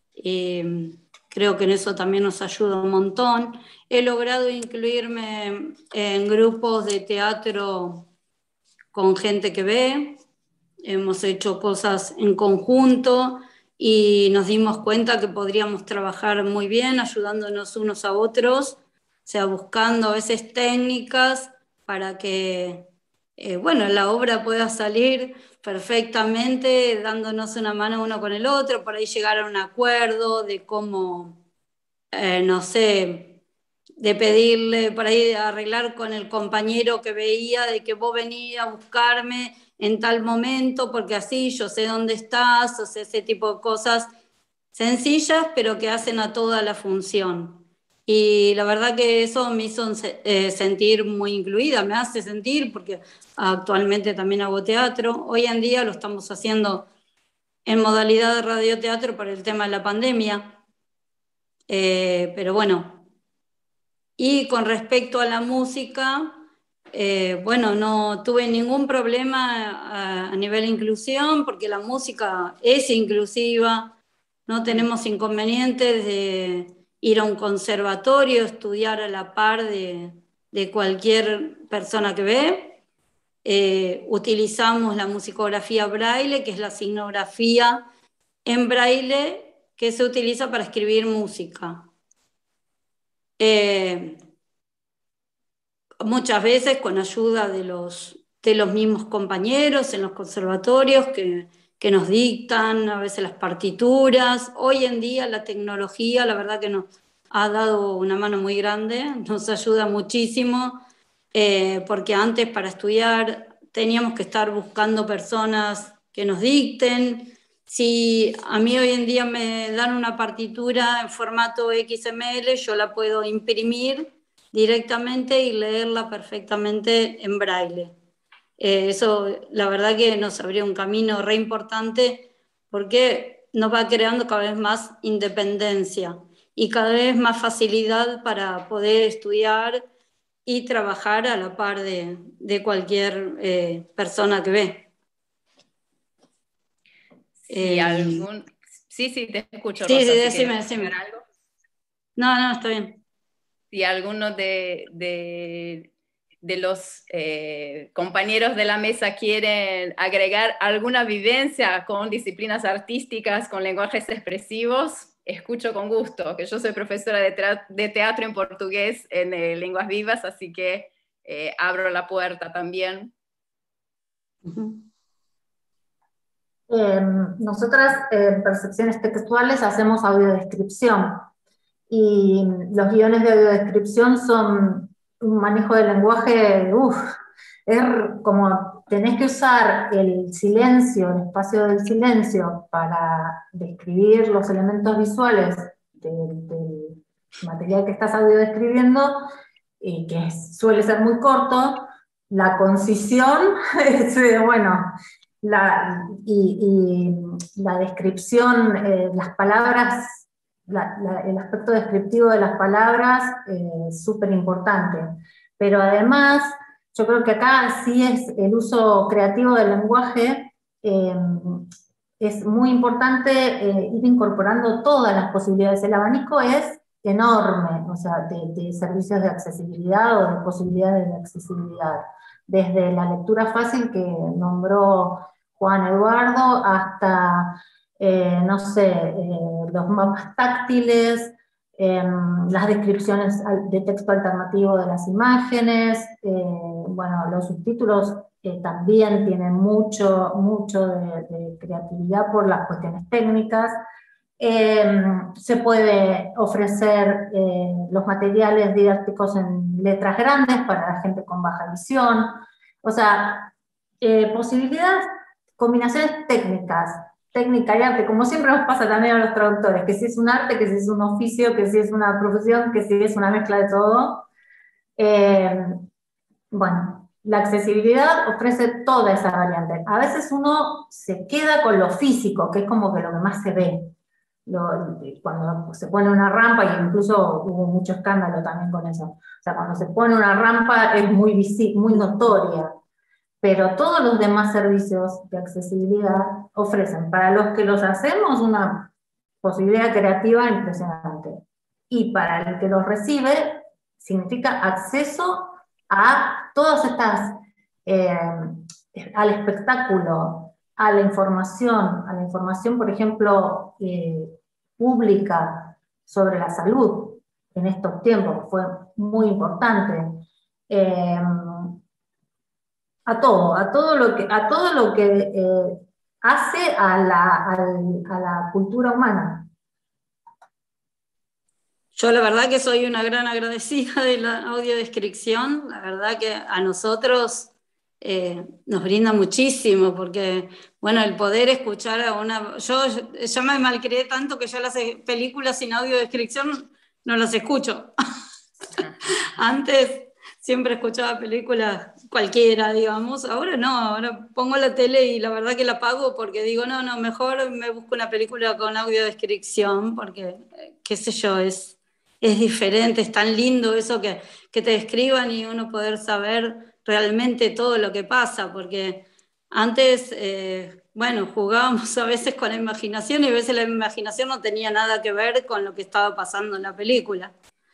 D: Creo que en eso también nos ayuda un montón. He logrado incluirme en grupos de teatro con gente que ve, hemos hecho cosas en conjunto y nos dimos cuenta que podríamos trabajar muy bien ayudándonos unos a otros, o sea, buscando a veces técnicas para que la obra pueda salir perfectamente, dándonos una mano uno con el otro, por ahí llegar a un acuerdo de cómo, no sé, de pedirle, por ahí de arreglar con el compañero que veía, de que vos venías a buscarme en tal momento, porque así yo sé dónde estás, o sea, ese tipo de cosas sencillas, pero que hacen a toda la función. Y la verdad que eso me hizo sentir muy incluida, me hace sentir, porque actualmente también hago teatro. Hoy en día lo estamos haciendo en modalidad de radioteatro por el tema de la pandemia. Pero bueno. Y con respecto a la música, no tuve ningún problema a nivel de inclusión, porque la música es inclusiva, no tenemos inconvenientes de ir a un conservatorio, estudiar a la par de cualquier persona que ve. Utilizamos la musicografía braille, que es la signografía en braille que se utiliza para escribir música. muchas veces con ayuda de los mismos compañeros en los conservatorios que nos dictan a veces las partituras. Hoy en día la tecnología, la verdad que nos ha dado una mano muy grande, nos ayuda muchísimo, porque antes para estudiar teníamos que estar buscando personas que nos dicten. Si a mí hoy en día me dan una partitura en formato XML, yo la puedo imprimir directamente y leerla perfectamente en braille. Eso la verdad que nos abrió un camino re importante, porque nos va creando cada vez más independencia y cada vez más facilidad para poder estudiar y trabajar a la par de cualquier persona que ve.
A: Sí, te escucho,
D: sí,
A: Rosa.
D: Sí, decime.
A: ¿Algo?
D: No, está bien.
A: Si alguno de los compañeros de la mesa quieren agregar alguna vivencia con disciplinas artísticas, con lenguajes expresivos, escucho con gusto, que yo soy profesora de teatro en portugués en Lenguas Vivas, así que abro la puerta también.
F: Nosotras en Percepciones Textuales hacemos audiodescripción, y los guiones de audiodescripción son un manejo del lenguaje, es como tenés que usar el silencio, el espacio del silencio para describir los elementos visuales del material que estás audiodescribiendo, y que suele ser muy corto. La concisión es, bueno, y la descripción, las palabras, el aspecto descriptivo de las palabras es súper importante. Pero además, yo creo que acá sí es el uso creativo del lenguaje, es muy importante ir incorporando todas las posibilidades. El abanico es enorme, o sea, de servicios de accesibilidad o de posibilidades de accesibilidad. Desde la lectura fácil que nombró Juan Eduardo hasta, no sé, los mapas táctiles, las descripciones de texto alternativo de las imágenes, bueno, los subtítulos también tienen mucho de creatividad por las cuestiones técnicas. Se puede ofrecer los materiales didácticos en letras grandes para la gente con baja visión. O sea, posibilidades, combinaciones técnicas, técnica y arte, como siempre nos pasa también a los traductores, que si es un arte, que si es un oficio, que si es una profesión, que si es una mezcla de todo. Bueno, la accesibilidad ofrece toda esa variante. A veces uno se queda con lo físico, que es como que lo que más se ve. Cuando se pone una rampa, y incluso hubo mucho escándalo también con eso, o sea, cuando se pone una rampa es muy visible, muy notoria, pero todos los demás servicios de accesibilidad ofrecen para los que los hacemos una posibilidad creativa impresionante, y para el que los recibe significa acceso a todas estas, al espectáculo, a la información, por ejemplo, pública sobre la salud en estos tiempos, fue muy importante. A todo lo que hace a la cultura humana.
D: Yo la verdad que soy una gran agradecida de la audiodescripción, la verdad que a nosotros nos brinda muchísimo, porque bueno, el poder escuchar a una... Yo ya me malcrié tanto que ya las películas sin audiodescripción no las escucho. Antes siempre escuchaba películas cualquiera, digamos, ahora no, ahora pongo la tele y la verdad que la apago, porque digo, no, mejor me busco una película con audiodescripción, porque, qué sé yo, es diferente, es tan lindo eso que te describan y uno poder saber realmente todo lo que pasa, porque antes, bueno, jugábamos a veces con la imaginación, y a veces la imaginación no tenía nada que ver con lo que estaba pasando en la película.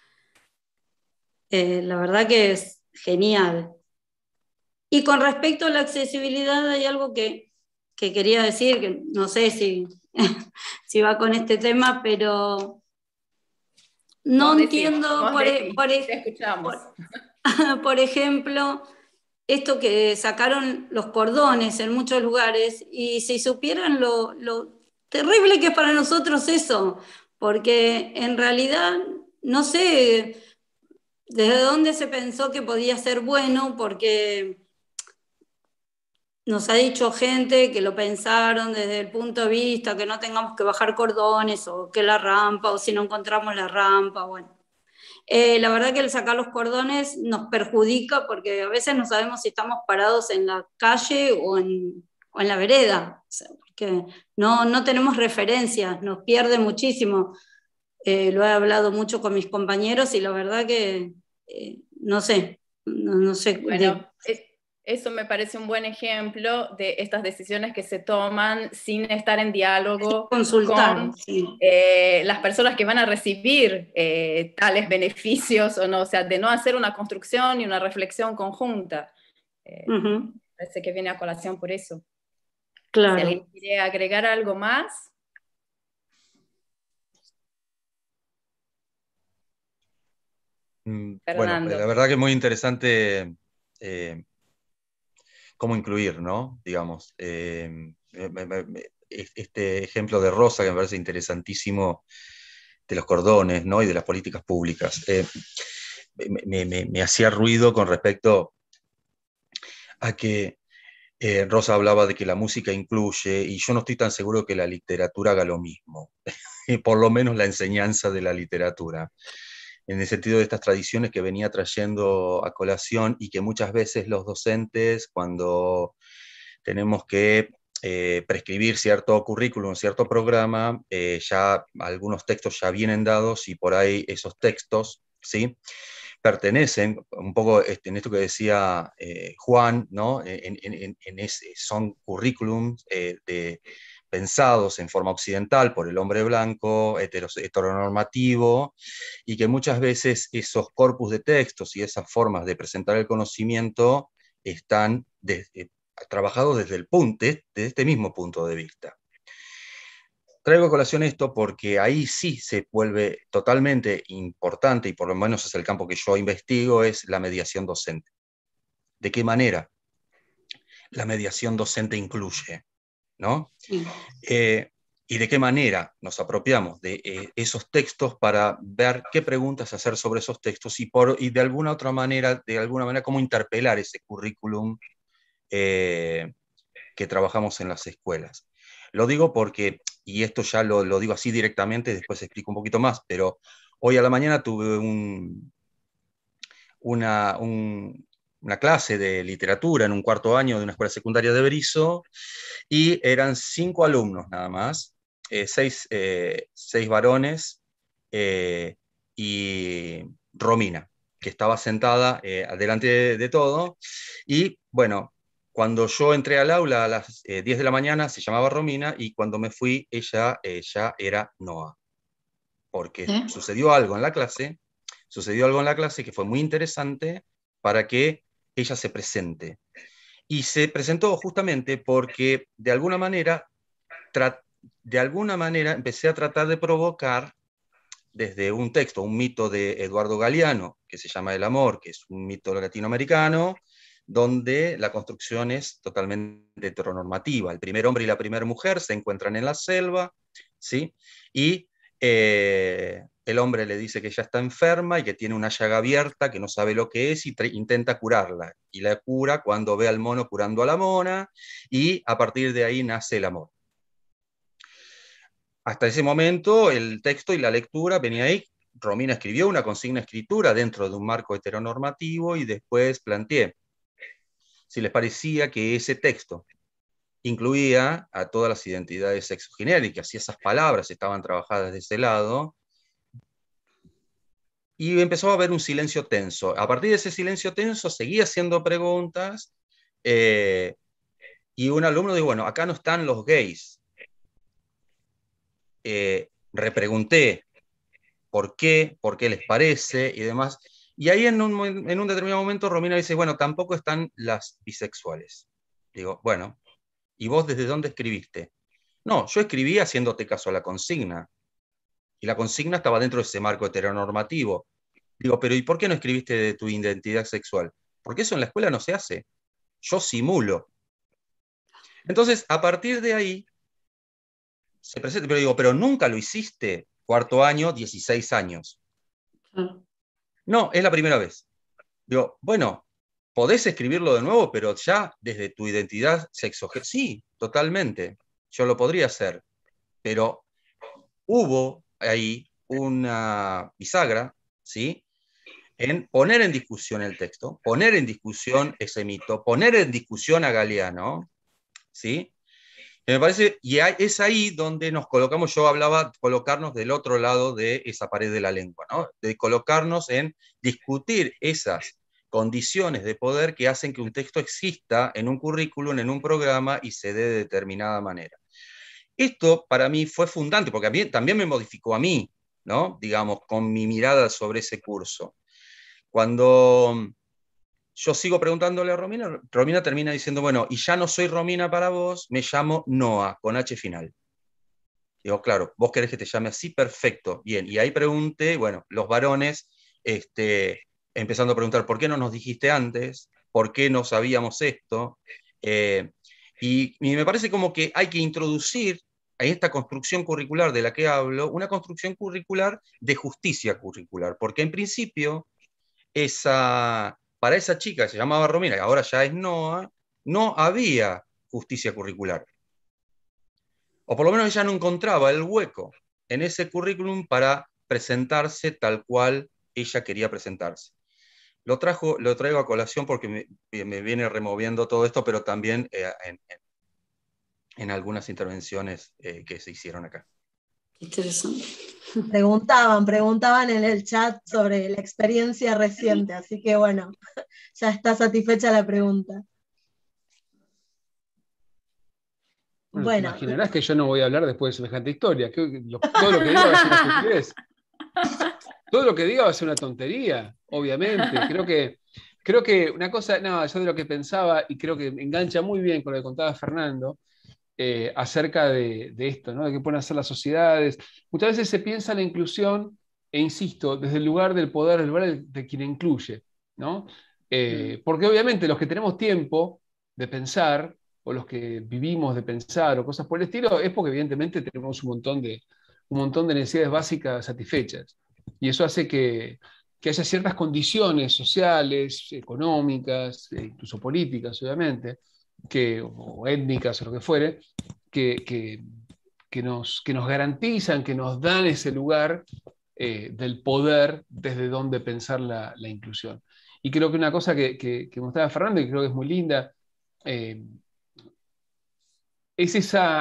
D: La verdad que es genial. Y con respecto a la accesibilidad, hay algo que quería decir, que no sé si va con este tema, pero no entiendo,
A: te escuchamos.
D: por ejemplo, esto que sacaron los cordones en muchos lugares, y si supieran lo terrible que es para nosotros eso, porque en realidad no sé desde dónde se pensó que podía ser bueno, porque nos ha dicho gente que lo pensaron desde el punto de vista que no tengamos que bajar cordones, o que la rampa, o si no encontramos la rampa, bueno. La verdad que el sacar los cordones nos perjudica, porque a veces no sabemos si estamos parados en la calle o en la vereda, o sea, porque no tenemos referencias, nos pierde muchísimo. Lo he hablado mucho con mis compañeros y la verdad que no sé, no sé.
A: Bueno, eso me parece un buen ejemplo de estas decisiones que se toman sin estar en diálogo
D: Consultar,
A: con
D: sí.
A: las personas que van a recibir tales beneficios o no, o sea, de no hacer una construcción y una reflexión conjunta. Parece que viene a colación por eso.
D: Claro.
A: Si alguien quiere agregar algo más.
C: Bueno, la verdad que es muy interesante cómo incluir, ¿no? Digamos, este ejemplo de Rosa, que me parece interesantísimo, de los cordones, ¿no? Y de las políticas públicas. Me hacía ruido con respecto a que Rosa hablaba de que la música incluye, y yo no estoy tan seguro que la literatura haga lo mismo, por lo menos la enseñanza de la literatura, en el sentido de estas tradiciones que venía trayendo a colación y que muchas veces los docentes, cuando tenemos que prescribir cierto currículum, cierto programa, ya algunos textos ya vienen dados y por ahí esos textos, ¿sí?, pertenecen un poco en esto que decía Juan, ¿no? Son currículums pensados en forma occidental por el hombre blanco, heteronormativo, y que muchas veces esos corpus de textos y esas formas de presentar el conocimiento están trabajados desde este mismo punto de vista. Traigo a colación esto porque ahí sí se vuelve totalmente importante, y por lo menos es el campo que yo investigo, es la mediación docente. ¿De qué manera la mediación docente incluye? ¿No?
D: Sí.
C: Y de qué manera nos apropiamos de esos textos para ver qué preguntas hacer sobre esos textos y de alguna otra manera, cómo interpelar ese currículum que trabajamos en las escuelas. Lo digo porque, y esto ya lo digo así directamente, después explico un poquito más, pero hoy a la mañana tuve una clase de literatura en un cuarto año de una escuela secundaria de Berisso, y eran 5 alumnos nada más, 6 varones y Romina, que estaba sentada delante de todo, y bueno, cuando yo entré al aula a las 10 de la mañana se llamaba Romina, y cuando me fui ella ya era Noa, porque sucedió algo en la clase que fue muy interesante para que ella se presente. Y se presentó justamente porque de alguna manera empecé a tratar de provocar desde un texto, un mito de Eduardo Galeano, que se llama El amor, que es un mito latinoamericano, donde la construcción es totalmente heteronormativa. El primer hombre y la primera mujer se encuentran en la selva, ¿sí? Y el hombre le dice que ella está enferma y que tiene una llaga abierta, que no sabe lo que es, y intenta curarla. Y la cura cuando ve al mono curando a la mona, y a partir de ahí nace el amor. Hasta ese momento el texto y la lectura venía ahí. Romina escribió una consigna escritura dentro de un marco heteronormativo, y después planteé si les parecía que ese texto incluía a todas las identidades sexogenéricas, y esas palabras estaban trabajadas de ese lado, y empezó a haber un silencio tenso. A partir de ese silencio tenso seguía haciendo preguntas, y un alumno dijo, bueno, acá no están los gays. Repregunté por qué les parece y demás, y ahí en un determinado momento Romina dice, bueno, tampoco están las bisexuales. Digo, bueno, ¿y vos desde dónde escribiste? No, yo escribí haciéndote caso a la consigna, y la consigna estaba dentro de ese marco heteronormativo. Digo, pero ¿y por qué no escribiste de tu identidad sexual? Porque eso en la escuela no se hace. Yo simulo. Entonces, a partir de ahí, se presenta, pero digo, pero nunca lo hiciste, cuarto año, 16 años. No, es la primera vez. Digo, bueno, podés escribirlo de nuevo, pero ya desde tu identidad sexual. Sí, totalmente. Yo lo podría hacer. Pero hubo ahí una bisagra, ¿sí? En poner en discusión el texto, poner en discusión ese mito, poner en discusión a Galeano, ¿sí? Y me parece, y es ahí donde nos colocamos, yo hablaba, colocarnos del otro lado de esa pared de la lengua, ¿no? De colocarnos en discutir esas condiciones de poder que hacen que un texto exista en un currículum, en un programa y se dé de determinada manera. Esto para mí fue fundante, porque a mí, también me modificó a mí, ¿no? Digamos, con mi mirada sobre ese curso. Cuando yo sigo preguntándole a Romina, Romina termina diciendo, bueno, y ya no soy Romina para vos, me llamo Noa, con H final. Digo, claro, vos querés que te llame así, perfecto, bien. Y ahí pregunté, bueno, los varones, empezando a preguntar, ¿por qué no nos dijiste antes? ¿Por qué no sabíamos esto? Y me parece como que hay que introducir a esta construcción curricular de la que hablo, una construcción curricular de justicia curricular, porque en principio para esa chica que se llamaba Romina, que ahora ya es Noa, no había justicia curricular. O por lo menos ella no encontraba el hueco en ese currículum para presentarse tal cual ella quería presentarse. Lo traigo a colación porque me viene removiendo todo esto, pero también en algunas intervenciones que se hicieron acá.
D: Interesante.
B: Preguntaban en el chat sobre la experiencia reciente, así que bueno, ya está satisfecha la pregunta.
E: Bueno, te imaginarás que yo no voy a hablar después de semejante historia. Todo lo que diga va a ser una estupidez. Todo lo que diga va a ser una tontería, obviamente. Creo que una cosa, no, yo de lo que pensaba, y creo que engancha muy bien con lo que contaba Fernando, acerca de esto, ¿no? De qué pueden hacer las sociedades. Muchas veces se piensa la inclusión, e insisto, desde el lugar del poder, el lugar de quien incluye, ¿no? Porque obviamente los que tenemos tiempo de pensar, o los que vivimos de pensar, o cosas por el estilo, es porque evidentemente tenemos un montón de necesidades básicas satisfechas. Y eso hace que haya ciertas condiciones sociales, económicas, incluso políticas, obviamente, o étnicas o lo que fuere, que nos garantizan, que nos dan ese lugar del poder desde donde pensar la inclusión. Y creo que una cosa que mostraba Fernando, y creo que es muy linda, es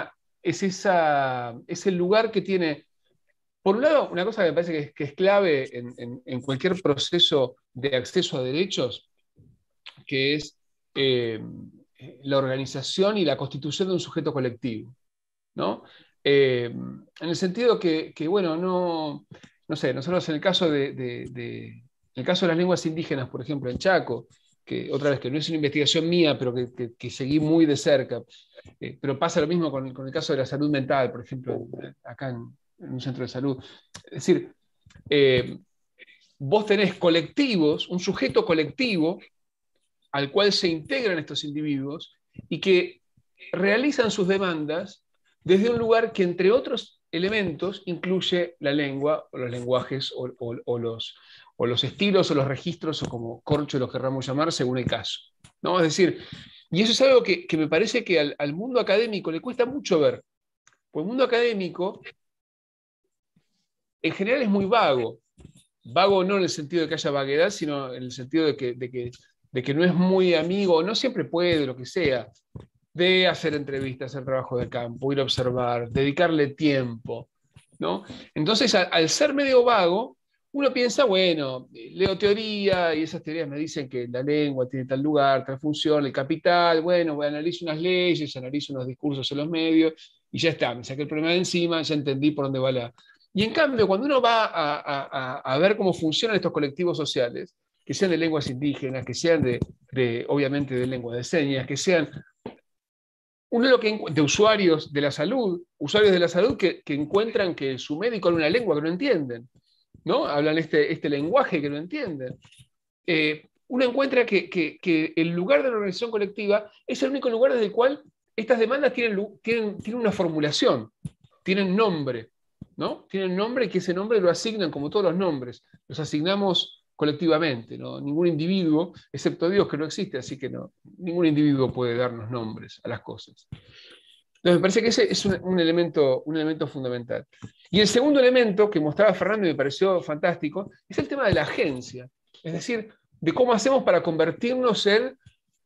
E: ese lugar que tiene, por un lado, una cosa que me parece que es clave en cualquier proceso de acceso a derechos, que es la organización y la constitución de un sujeto colectivo, ¿no? En el sentido que bueno, no sé, nosotros en el caso en el caso de las lenguas indígenas, por ejemplo, en Chaco, que otra vez que no es una investigación mía, pero que seguí muy de cerca, pero pasa lo mismo con el caso de la salud mental, por ejemplo, acá en un centro de salud. Es decir, vos tenés colectivos, un sujeto colectivo al cual se integran estos individuos y que realizan sus demandas desde un lugar que, entre otros elementos, incluye la lengua o los lenguajes o los estilos o los registros, o como corcho los querramos llamar, según el caso, ¿no? Es decir, y eso es algo que me parece que al mundo académico le cuesta mucho ver, porque el mundo académico en general es muy vago. Vago no en el sentido de que haya vaguedad, sino en el sentido de que no es muy amigo, no siempre puede, lo que sea, de hacer entrevistas, hacer trabajo de campo, ir a observar, dedicarle tiempo, ¿no? Entonces, al ser medio vago, uno piensa, bueno, leo teoría y esas teorías me dicen que la lengua tiene tal lugar, tal función, el capital, bueno, analizo unas leyes, analizo unos discursos en los medios y ya está, me saqué el problema de encima, ya entendí por dónde va la... Y en cambio, cuando uno va a ver cómo funcionan estos colectivos sociales, que sean de lenguas indígenas, que sean obviamente de lengua de señas, que sean de usuarios de la salud que encuentran que su médico habla una lengua que no entienden. ¿no? Hablan este lenguaje que no entienden. Uno encuentra que el lugar de la organización colectiva es el único lugar desde el cual estas demandas tienen una formulación, tienen nombre, ¿no? Tienen nombre, y que ese nombre lo asignan, como todos los nombres, los asignamos colectivamente, ¿no? Ningún individuo, excepto Dios que no existe, así que no, ningún individuo puede darnos nombres a las cosas. Entonces me parece que ese es un elemento fundamental. Y el segundo elemento que mostraba Fernando y me pareció fantástico es el tema de la agencia, es decir, de cómo hacemos para convertirnos en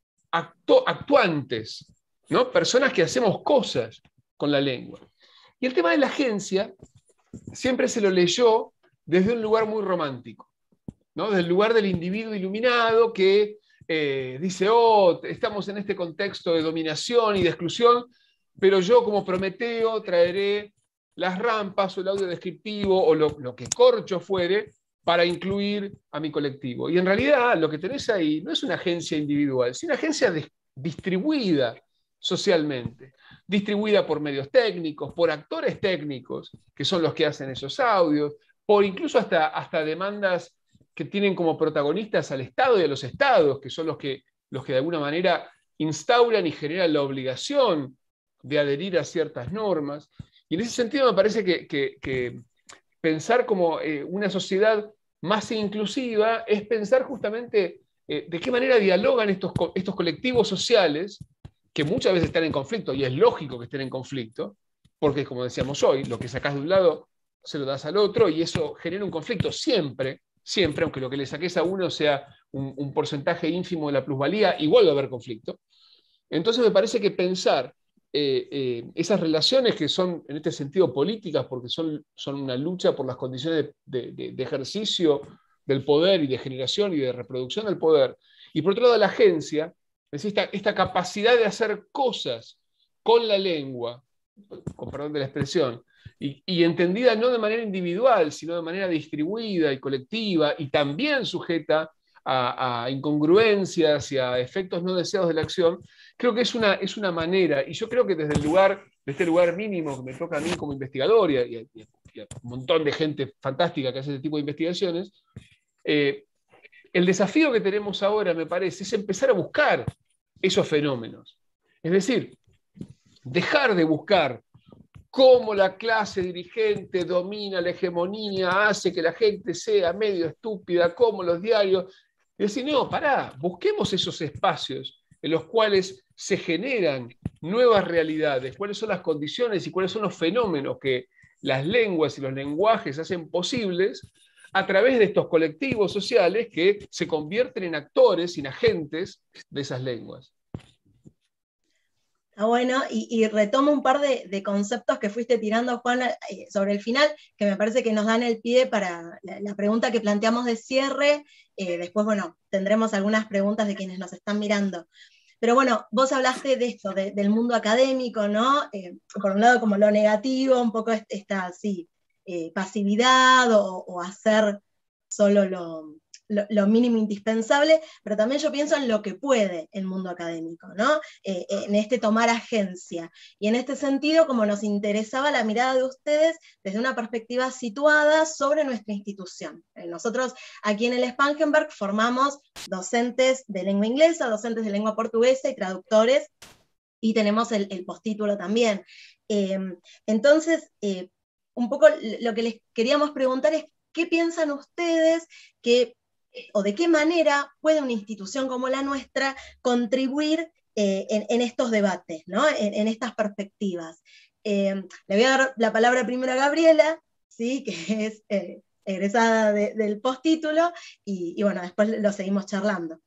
E: actuantes, ¿no? Personas que hacemos cosas con la lengua. Y el tema de la agencia siempre se lo leyó desde un lugar muy romántico, ¿no? Desde el lugar del individuo iluminado que dice, oh, estamos en este contexto de dominación y de exclusión, pero yo como Prometeo traeré las rampas o el audio descriptivo o lo que corcho fuere para incluir a mi colectivo. Y en realidad lo que tenés ahí no es una agencia individual, sino una agencia distribuida socialmente, distribuida por medios técnicos, por actores técnicos, que son los que hacen esos audios, por incluso hasta demandas que tienen como protagonistas al Estado y a los estados, que son los que de alguna manera instauran y generan la obligación de adherir a ciertas normas. Y en ese sentido me parece que pensar como una sociedad más inclusiva es pensar justamente de qué manera dialogan estos colectivos sociales que muchas veces están en conflicto, y es lógico que estén en conflicto, porque como decíamos hoy, lo que sacás de un lado se lo das al otro, y eso genera un conflicto siempre, aunque lo que le saques a uno sea un porcentaje ínfimo de la plusvalía, igual va a haber conflicto. Entonces me parece que pensar esas relaciones que son en este sentido políticas, porque son una lucha por las condiciones de ejercicio del poder y de generación y de reproducción del poder, y por otro lado la agencia, es esta capacidad de hacer cosas con la lengua, con perdón de la expresión, y entendida no de manera individual, sino de manera distribuida y colectiva, y también sujeta a incongruencias y a efectos no deseados de la acción. Creo que es una manera, y yo creo que desde este lugar mínimo que me toca a mí como investigador y a un montón de gente fantástica que hace este tipo de investigaciones, el desafío que tenemos ahora, me parece, es empezar a buscar esos fenómenos. Es decir, dejar de buscar cómo la clase dirigente domina la hegemonía, hace que la gente sea medio estúpida, cómo los diarios. Y decir, no, pará, busquemos esos espacios en los cuales se generan nuevas realidades, cuáles son las condiciones y cuáles son los fenómenos que las lenguas y los lenguajes hacen posibles a través de estos colectivos sociales que se convierten en actores, en agentes de esas lenguas.
B: Bueno, y retomo un par de conceptos que fuiste tirando, Juan, sobre el final, que me parece que nos dan el pie para la pregunta que planteamos de cierre. Después, bueno, tendremos algunas preguntas de quienes nos están mirando. Pero bueno, vos hablaste de esto, del mundo académico, ¿no? Por un lado como lo negativo, un poco esta, así, pasividad o hacer solo lo mínimo indispensable, pero también yo pienso en lo que puede el mundo académico, ¿no? En este tomar agencia. Y en este sentido, como nos interesaba la mirada de ustedes desde una perspectiva situada sobre nuestra institución. Nosotros aquí en el Spangenberg formamos docentes de lengua inglesa, docentes de lengua portuguesa y traductores, y tenemos el postítulo también. Entonces, un poco lo que les queríamos preguntar es, ¿qué piensan ustedes o de qué manera puede una institución como la nuestra contribuir en estos debates, ¿no? en estas perspectivas? Le voy a dar la palabra primero a Gabriela, ¿sí? Que es egresada del postítulo, y bueno, después lo seguimos charlando.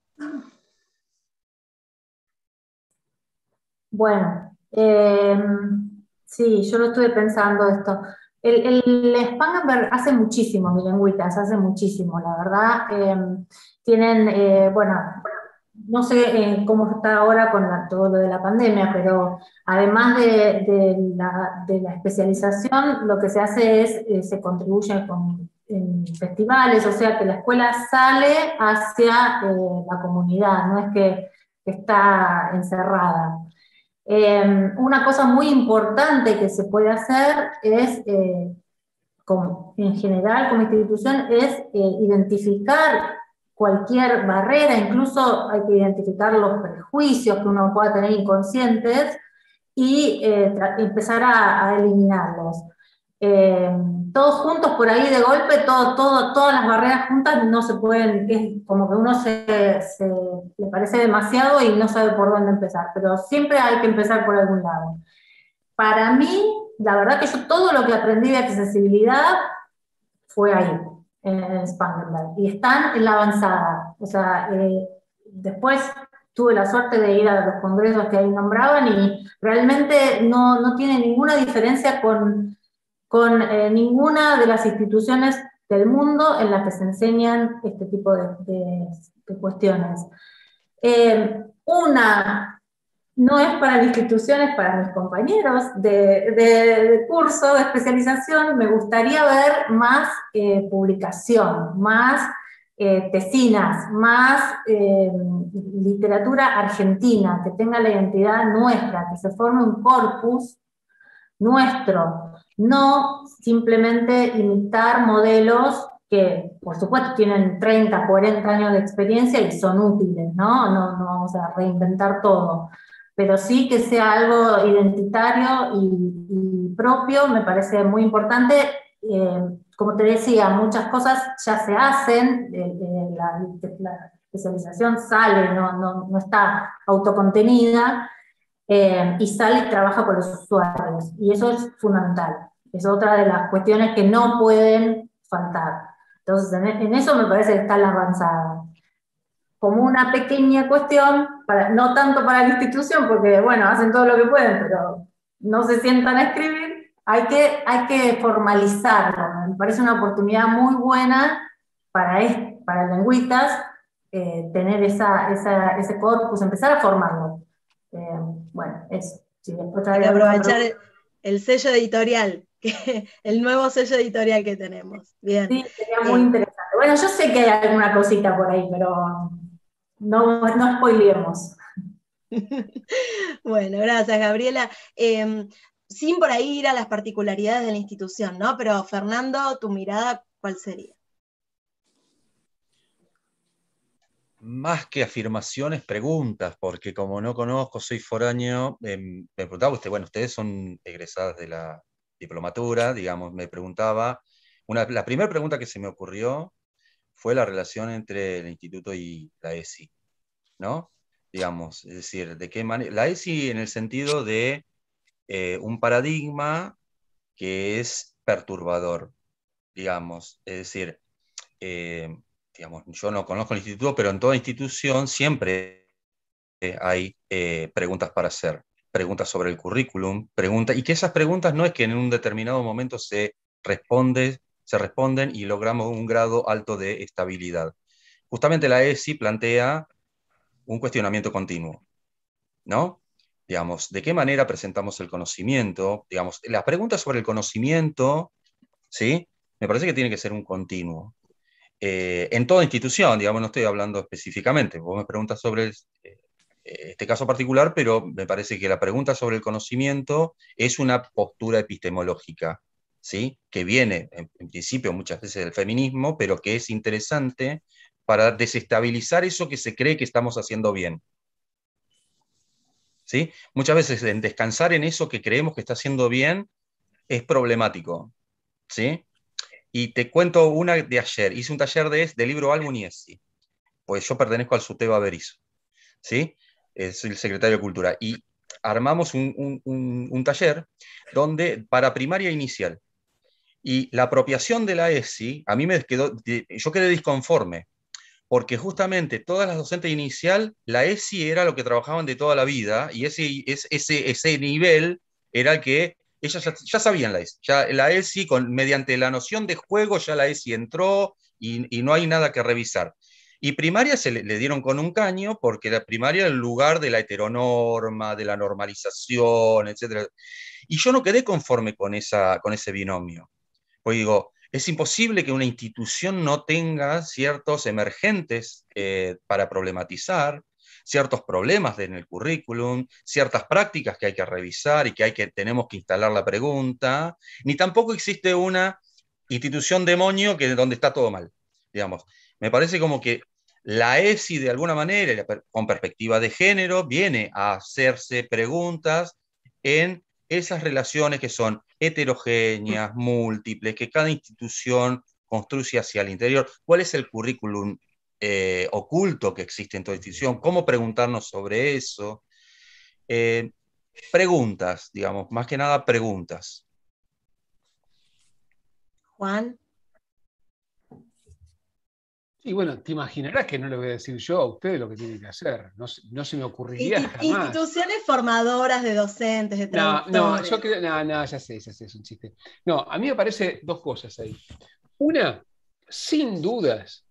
F: Bueno, sí, yo lo estuve pensando esto. El Spangenberg hace muchísimo, bilingüitas, hace muchísimo, la verdad. Tienen, bueno, no sé cómo está ahora con todo lo de la pandemia, pero además de la especialización, lo que se hace es, se contribuye en festivales, o sea que la escuela sale hacia la comunidad, no es que está encerrada. Una cosa muy importante que se puede hacer es en general, como institución, es identificar cualquier barrera, incluso hay que identificar los prejuicios que uno pueda tener inconscientes y empezar a eliminarlos. Todos juntos por ahí de golpe, todas las barreras juntas no se pueden, es como que uno le parece demasiado y no sabe por dónde empezar, pero siempre hay que empezar por algún lado. Para mí, la verdad que yo todo lo que aprendí de accesibilidad fue ahí, en Spangenberg, y están en la avanzada. O sea, después tuve la suerte de ir a los congresos que ahí nombraban y realmente no tiene ninguna diferencia con ninguna de las instituciones del mundo en las que se enseñan este tipo de cuestiones. Una no es para la institución, es para mis compañeros de curso, de especialización. Me gustaría ver más publicación, más tesinas, más literatura argentina, que tenga la identidad nuestra, que se forme un corpus nuestro, no simplemente imitar modelos que, por supuesto, tienen 30, 40 años de experiencia y son útiles, ¿no? No vamos a reinventar todo, pero sí que sea algo identitario y propio, me parece muy importante. Como te decía, muchas cosas ya se hacen, la especialización sale, no está autocontenida, y sale y trabaja con los usuarios, y eso es fundamental, es otra de las cuestiones que no pueden faltar. Entonces, en eso me parece que está la avanzada. Como una pequeña cuestión, no tanto para la institución, porque bueno, hacen todo lo que pueden, pero no se sientan a escribir, hay que formalizarlo. Me parece una oportunidad muy buena para lingüistas, tener ese corpus, empezar a formarlo. Bueno, eso. Sí,
B: hay que aprovechar el sello editorial, el nuevo sello editorial que tenemos. Bien.
F: Sí, sería muy interesante. Bueno, yo sé que hay alguna cosita por ahí, pero no spoileemos.
B: Bueno, gracias, Gabriela. Sin por ahí ir a las particularidades de la institución, ¿no? Pero Fernando, tu mirada, ¿cuál sería?
C: Más que afirmaciones, preguntas, porque como no conozco, soy foráneo, me preguntaba usted, bueno, ustedes son egresadas de la diplomatura, digamos, me preguntaba, la primera pregunta que se me ocurrió fue la relación entre el instituto y la ESI, ¿no? Digamos, es decir, de qué manera, la ESI en el sentido de un paradigma que es perturbador, digamos, es decir, digamos, yo no conozco el instituto, pero en toda institución siempre hay preguntas para hacer, preguntas sobre el currículum, y que esas preguntas no es que en un determinado momento se responden y logramos un grado alto de estabilidad. Justamente la ESI plantea un cuestionamiento continuo, ¿no? Digamos, ¿de qué manera presentamos el conocimiento? Digamos, las preguntas sobre el conocimiento, ¿sí? Me parece que tiene que ser un continuo. En toda institución, digamos, no estoy hablando específicamente, vos me preguntas sobre este caso particular, pero me parece que la pregunta sobre el conocimiento es una postura epistemológica, ¿sí? Que viene, en principio, muchas veces del feminismo, pero que es interesante para desestabilizar eso que se cree que estamos haciendo bien. ¿Sí? Muchas veces en descansar en eso que creemos que está haciendo bien es problemático, ¿sí? Y te cuento una de ayer. Hice un taller de libro, álbum y ESI. Pues yo pertenezco al SUTEBA Berizo, ¿sí? Soy el secretario de Cultura. Y armamos un taller donde, para primaria inicial. Y la apropiación de la ESI, a mí yo quedé disconforme, porque justamente todas las docentes inicial, la ESI era lo que trabajaban de toda la vida, y ese nivel era el que ellas ya sabían la ESI. Ya la ESI, mediante la noción de juego, ya la ESI entró y no hay nada que revisar. Y primaria le dieron con un caño, porque la primaria era el lugar de la heteronorma, de la normalización, etc. Y yo no quedé conforme con ese binomio. Pues digo, es imposible que una institución no tenga ciertos emergentes para problematizar, ciertos problemas en el currículum, ciertas prácticas que hay que revisar y que tenemos que instalar la pregunta, ni tampoco existe una institución demonio, que es donde está todo mal, digamos. Me parece como que la ESI, de alguna manera, con perspectiva de género, viene a hacerse preguntas en esas relaciones que son heterogéneas, múltiples, que cada institución construye hacia el interior. ¿Cuál es el currículum oculto que existe en toda institución? ¿Cómo preguntarnos sobre eso? Preguntas, digamos, más que nada preguntas.
B: Juan.
E: Y bueno, te imaginarás que no le voy a decir yo a ustedes lo que tienen que hacer. No, no se me ocurriría jamás.
B: Instituciones formadoras de docentes, de traductores.
E: No, yo creo, no, ya sé, es un chiste. No, a mí me parece dos cosas ahí. Una, sin dudas,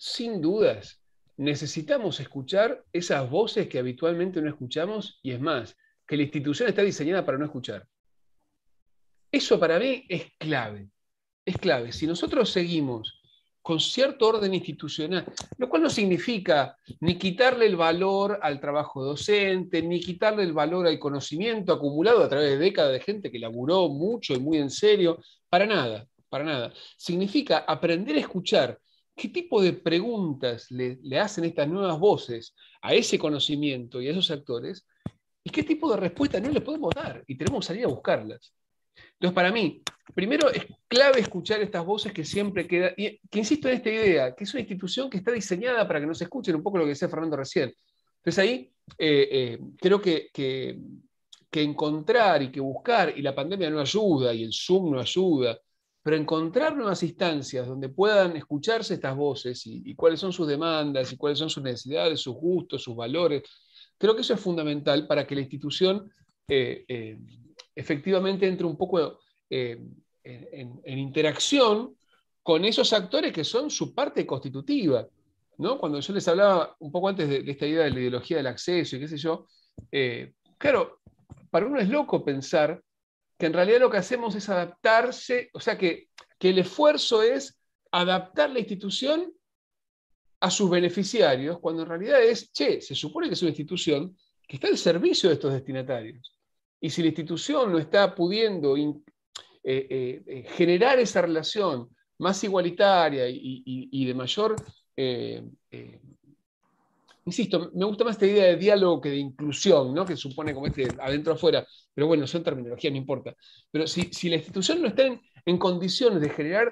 E: necesitamos escuchar esas voces que habitualmente no escuchamos, y es más, que la institución está diseñada para no escuchar. Eso para mí es clave. Es clave. Si nosotros seguimos con cierto orden institucional, lo cual no significa ni quitarle el valor al trabajo docente, ni quitarle el valor al conocimiento acumulado a través de décadas de gente que laburó mucho y muy en serio, para nada, para nada. Significa aprender a escuchar qué tipo de preguntas le hacen estas nuevas voces a ese conocimiento y a esos actores, y qué tipo de respuestas no les podemos dar, y tenemos que salir a buscarlas. Entonces, para mí, primero es clave escuchar estas voces que siempre quedan, y que insisto en esta idea, que es una institución que está diseñada para que nos escuchen, un poco lo que decía Fernando recién. Entonces ahí creo que encontrar y que buscar, y la pandemia no ayuda, y el Zoom no ayuda, pero encontrar nuevas instancias donde puedan escucharse estas voces y cuáles son sus demandas, y cuáles son sus necesidades, sus gustos, sus valores, creo que eso es fundamental para que la institución efectivamente entre un poco en interacción con esos actores que son su parte constitutiva, ¿no? Cuando yo les hablaba un poco antes de esta idea de la ideología del acceso y qué sé yo, claro, para uno es loco pensar que en realidad lo que hacemos es adaptarse, o sea, que el esfuerzo es adaptar la institución a sus beneficiarios, cuando en realidad se supone que es una institución que está al servicio de estos destinatarios. Y si la institución no está pudiendo generar esa relación más igualitaria y de mayor, insisto, me gusta más esta idea de diálogo que de inclusión, ¿no? Que supone como adentro afuera, pero bueno, son terminologías, no importa. Pero si la institución no está en condiciones de generar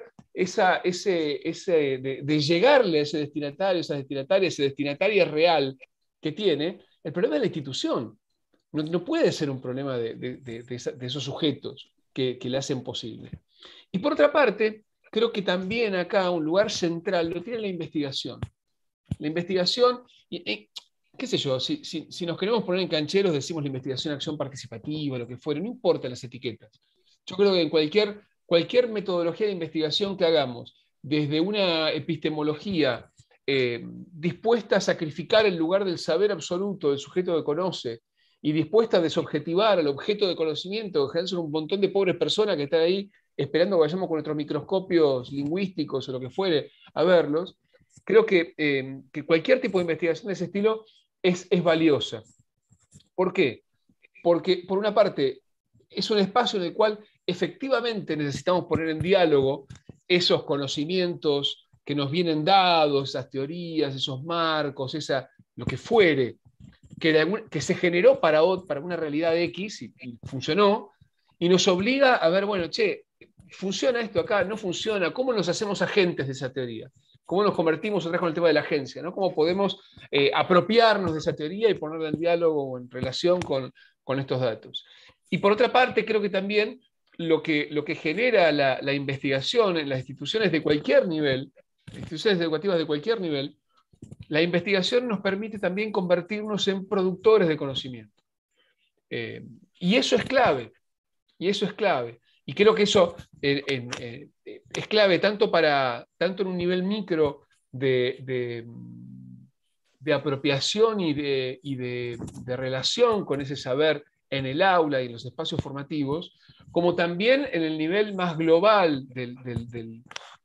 E: de llegarle a ese destinatario, esa destinataria real que tiene, el problema es la institución. No puede ser un problema de esos sujetos que le hacen posible. Y por otra parte, creo que también acá un lugar central lo tiene la investigación. La investigación, qué sé yo, si nos queremos poner en cancheros, decimos la investigación, acción participativa, lo que fuera, no importa las etiquetas. Yo creo que en cualquier metodología de investigación que hagamos, desde una epistemología dispuesta a sacrificar el lugar del saber absoluto del sujeto que conoce, y dispuesta a desobjetivar al objeto de conocimiento, que son un montón de pobres personas que están ahí esperando que vayamos con nuestros microscopios lingüísticos o lo que fuere a verlos, creo que cualquier tipo de investigación de ese estilo es valiosa. ¿Por qué? Porque, por una parte, es un espacio en el cual efectivamente necesitamos poner en diálogo esos conocimientos que nos vienen dados, esas teorías, esos marcos, lo que fuere, que se generó para una realidad X y funcionó, y nos obliga a ver, bueno, ¿funciona esto acá? ¿No funciona? ¿Cómo nos hacemos agentes de esa teoría? ¿Cómo nos convertimos otra vez con el tema de la agencia? ¿No? ¿Cómo podemos apropiarnos de esa teoría y ponerla en diálogo o en relación con estos datos? Y por otra parte, creo que también lo que genera la investigación en las instituciones de cualquier nivel, instituciones educativas de cualquier nivel, la investigación nos permite también convertirnos en productores de conocimiento. Y eso es clave. Y creo que eso es clave tanto en un nivel micro de apropiación y de relación con ese saber en el aula y en los espacios formativos, como también en el nivel más global del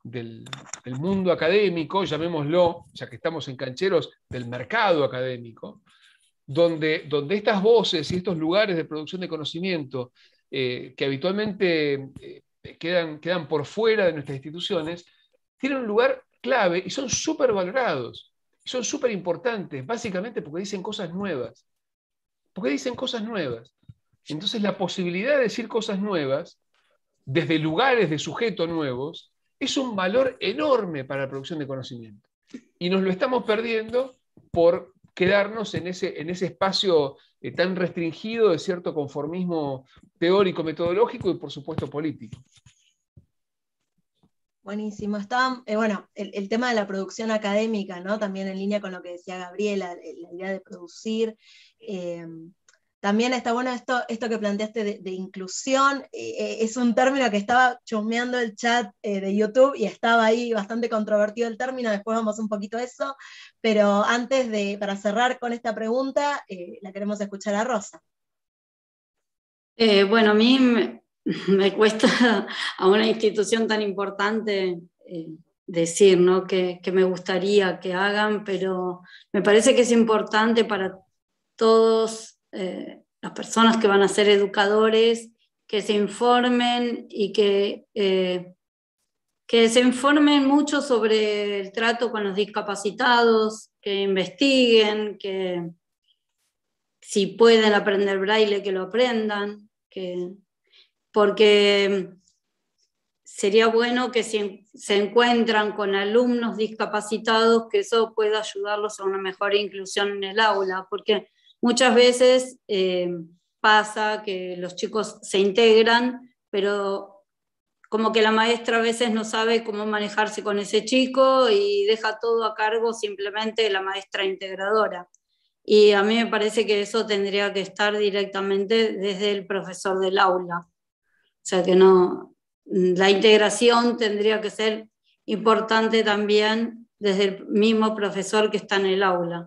E: mundo académico, llamémoslo, ya que estamos en cancheros, del mercado académico, donde estas voces y estos lugares de producción de conocimiento que habitualmente quedan por fuera de nuestras instituciones, tienen un lugar clave y son súper valorados, son súper importantes, básicamente porque dicen cosas nuevas. Porque dicen cosas nuevas. Entonces la posibilidad de decir cosas nuevas, desde lugares de sujeto nuevos, es un valor enorme para la producción de conocimiento. Y nos lo estamos perdiendo por quedarnos en ese espacio tan restringido de cierto conformismo teórico, metodológico y por supuesto político.
B: Buenísimo. Está, bueno, el tema de la producción académica, ¿no? También en línea con lo que decía Gabriela, la idea de producir. También está bueno esto que planteaste de inclusión. Es un término que estaba chusmeando el chat de YouTube y estaba ahí bastante controvertido el término, después vamos un poquito a eso, pero antes para cerrar con esta pregunta, la queremos escuchar a Rosa.
D: Bueno, a mí me cuesta a una institución tan importante decir, ¿no? que me gustaría que hagan, pero me parece que es importante para todos las personas que van a ser educadores, que se informen y que se informen mucho sobre el trato con los discapacitados, que investiguen, que si pueden aprender braille, que lo aprendan, porque sería bueno que si se encuentran con alumnos discapacitados, que eso pueda ayudarlos a una mejor inclusión en el aula, porque muchas veces pasa que los chicos se integran, pero como que la maestra a veces no sabe cómo manejarse con ese chico y deja todo a cargo simplemente de la maestra integradora. Y a mí me parece que eso tendría que estar directamente desde el profesor del aula. O sea que no, la integración tendría que ser importante también desde el mismo profesor que está en el aula.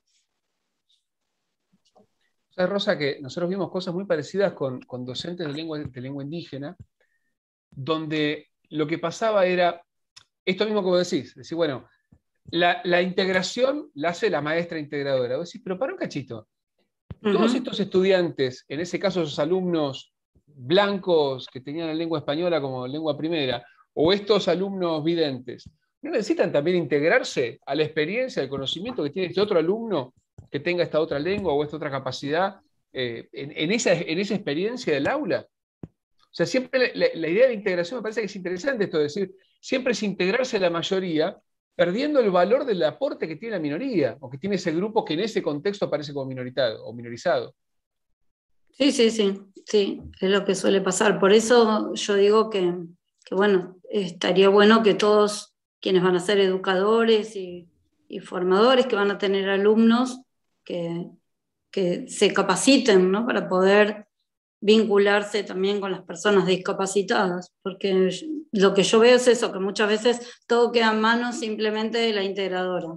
E: ¿Sabes, Rosa, que nosotros vimos cosas muy parecidas con docentes de lengua indígena, donde lo que pasaba era esto mismo que vos decís, decir, bueno, la integración la hace la maestra integradora. Vos decís, pero para un cachito, todos estos estudiantes, en ese caso esos alumnos blancos que tenían la lengua española como lengua primera, o estos alumnos videntes, ¿no necesitan también integrarse a la experiencia, al conocimiento que tiene este otro alumno que tenga esta otra lengua o esta otra capacidad en esa experiencia del aula? O sea, siempre la idea de integración me parece que es interesante esto, es decir, siempre es integrarse a la mayoría, perdiendo el valor del aporte que tiene la minoría, o que tiene ese grupo que en ese contexto aparece como minoritado o minorizado.
D: Sí, es lo que suele pasar. Por eso yo digo que bueno, estaría bueno que todos quienes van a ser educadores y formadores, que van a tener alumnos, que se capaciten, ¿no? Para poder vincularse también con las personas discapacitadas, porque lo que yo veo es eso, que muchas veces todo queda en manos simplemente de la integradora.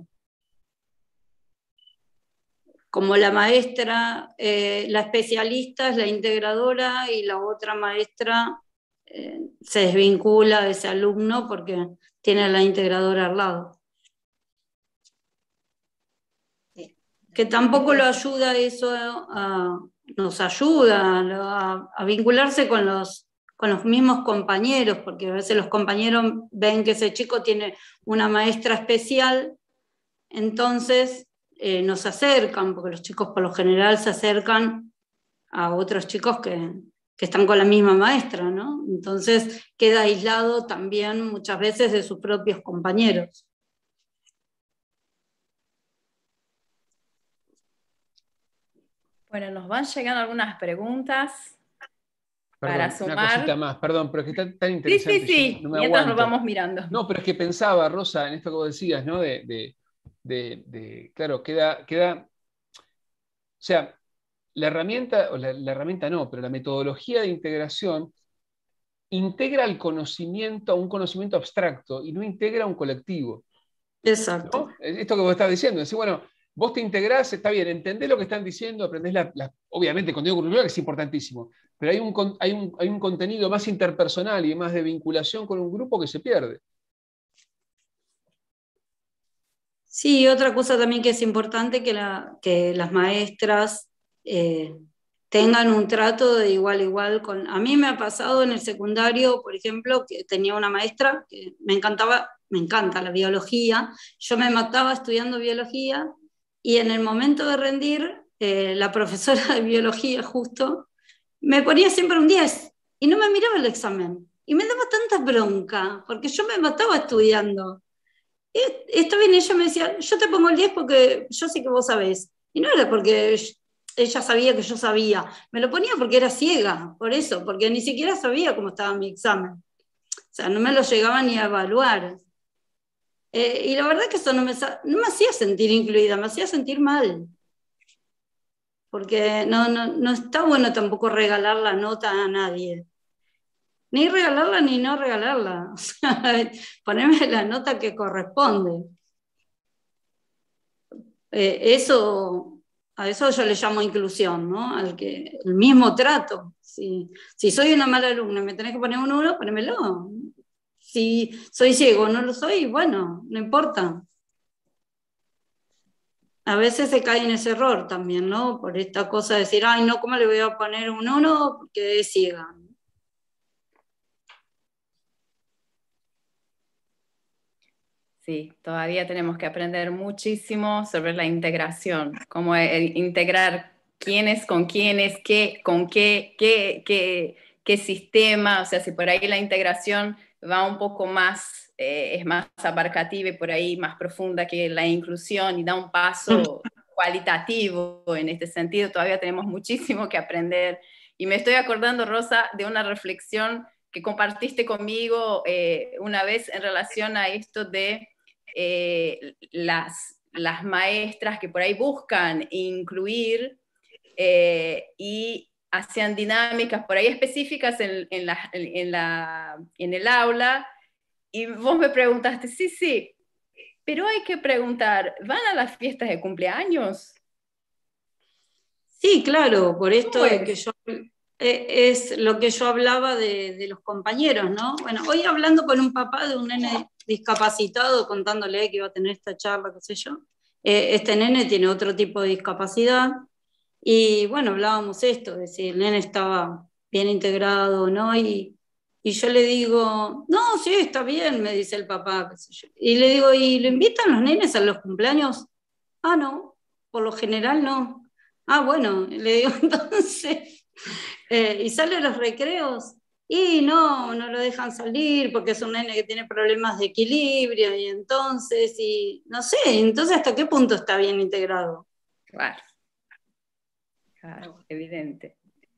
D: Como la maestra, la especialista es la integradora y la otra maestra se desvincula de ese alumno porque tiene a la integradora al lado. Que tampoco lo ayuda eso, nos ayuda a vincularse con los mismos compañeros, porque a veces los compañeros ven que ese chico tiene una maestra especial, entonces nos acercan, porque los chicos por lo general se acercan a otros chicos que están con la misma maestra, ¿no? Entonces queda aislado también muchas veces de sus propios compañeros.
A: Bueno, nos van llegando algunas preguntas para sumar.
E: Una cosita más, perdón, pero es que está tan interesante.
A: Sí,
E: no me
A: mientras
E: aguanto.
A: lo vamos mirando.
E: No, pero es que pensaba, Rosa, en esto que vos decías, ¿no? Claro, queda. O sea, la herramienta, o la herramienta no, pero la metodología de integración integra el conocimiento a un conocimiento abstracto y no integra a un colectivo.
D: Exacto.
E: ¿No? Esto que vos estás diciendo, es decir, bueno, vos te integrás, está bien, entendés lo que están diciendo, aprendés obviamente el contenido curricular, que es importantísimo, pero hay un contenido más interpersonal y más de vinculación con un grupo que se pierde.
D: Sí, otra cosa también que es importante, que las maestras tengan un trato de igual a igual. A mí me ha pasado en el secundario, por ejemplo, que tenía una maestra que me encanta la biología, yo me mataba estudiando biología, y en el momento de rendir, la profesora de biología justo me ponía siempre un 10 y no me miraba el examen. Y me daba tanta bronca, porque yo me mataba estudiando. Y está bien, ella me decía, yo te pongo el 10 porque yo sé que vos sabés. Y no era porque ella sabía que yo sabía, me lo ponía porque era ciega, por eso, porque ni siquiera sabía cómo estaba mi examen. O sea, no me lo llegaba ni a evaluar. Y la verdad que eso no me hacía sentir incluida, me hacía sentir mal. Porque no está bueno tampoco regalar la nota a nadie. Ni regalarla ni no regalarla. O sea, ponerme la nota que corresponde. A eso yo le llamo inclusión, ¿no? El mismo trato. Si soy una mala alumna y me tenés que poner un 1, ponémelo. Si soy ciego o no lo soy, bueno, no importa. A veces se cae en ese error también, ¿no? Por esta cosa de decir, ay, no, ¿cómo le voy a poner un 1 porque es ciega?
A: Sí, todavía tenemos que aprender muchísimo sobre la integración, cómo integrar quiénes con quiénes, qué con qué sistema, o sea, si por ahí la integración va un poco más, es más abarcativa y por ahí más profunda que la inclusión y da un paso cualitativo en este sentido, todavía tenemos muchísimo que aprender. Y me estoy acordando, Rosa, de una reflexión que compartiste conmigo una vez en relación a esto de las maestras que por ahí buscan incluir y hacían dinámicas por ahí específicas en el aula, y vos me preguntaste, sí, pero hay que preguntar, ¿van a las fiestas de cumpleaños?
D: Sí, claro, por esto
A: Pues,
D: que yo... es lo que yo hablaba de los compañeros, ¿no? Bueno, hoy hablando con un papá de un nene discapacitado, contándole que iba a tener esta charla, qué sé yo, este nene tiene otro tipo de discapacidad, y bueno, hablábamos esto, de si el nene estaba bien integrado, ¿no? Y yo le digo, no, sí, está bien, me dice el papá, qué sé yo. Y le digo, ¿y lo invitan los nenes a los cumpleaños? Ah, no, por lo general no. Ah, bueno, le digo, entonces... y sale a los recreos y no lo dejan salir porque es un nene que tiene problemas de equilibrio, y entonces, y no sé, entonces ¿hasta qué punto está bien integrado?
A: Claro, evidente.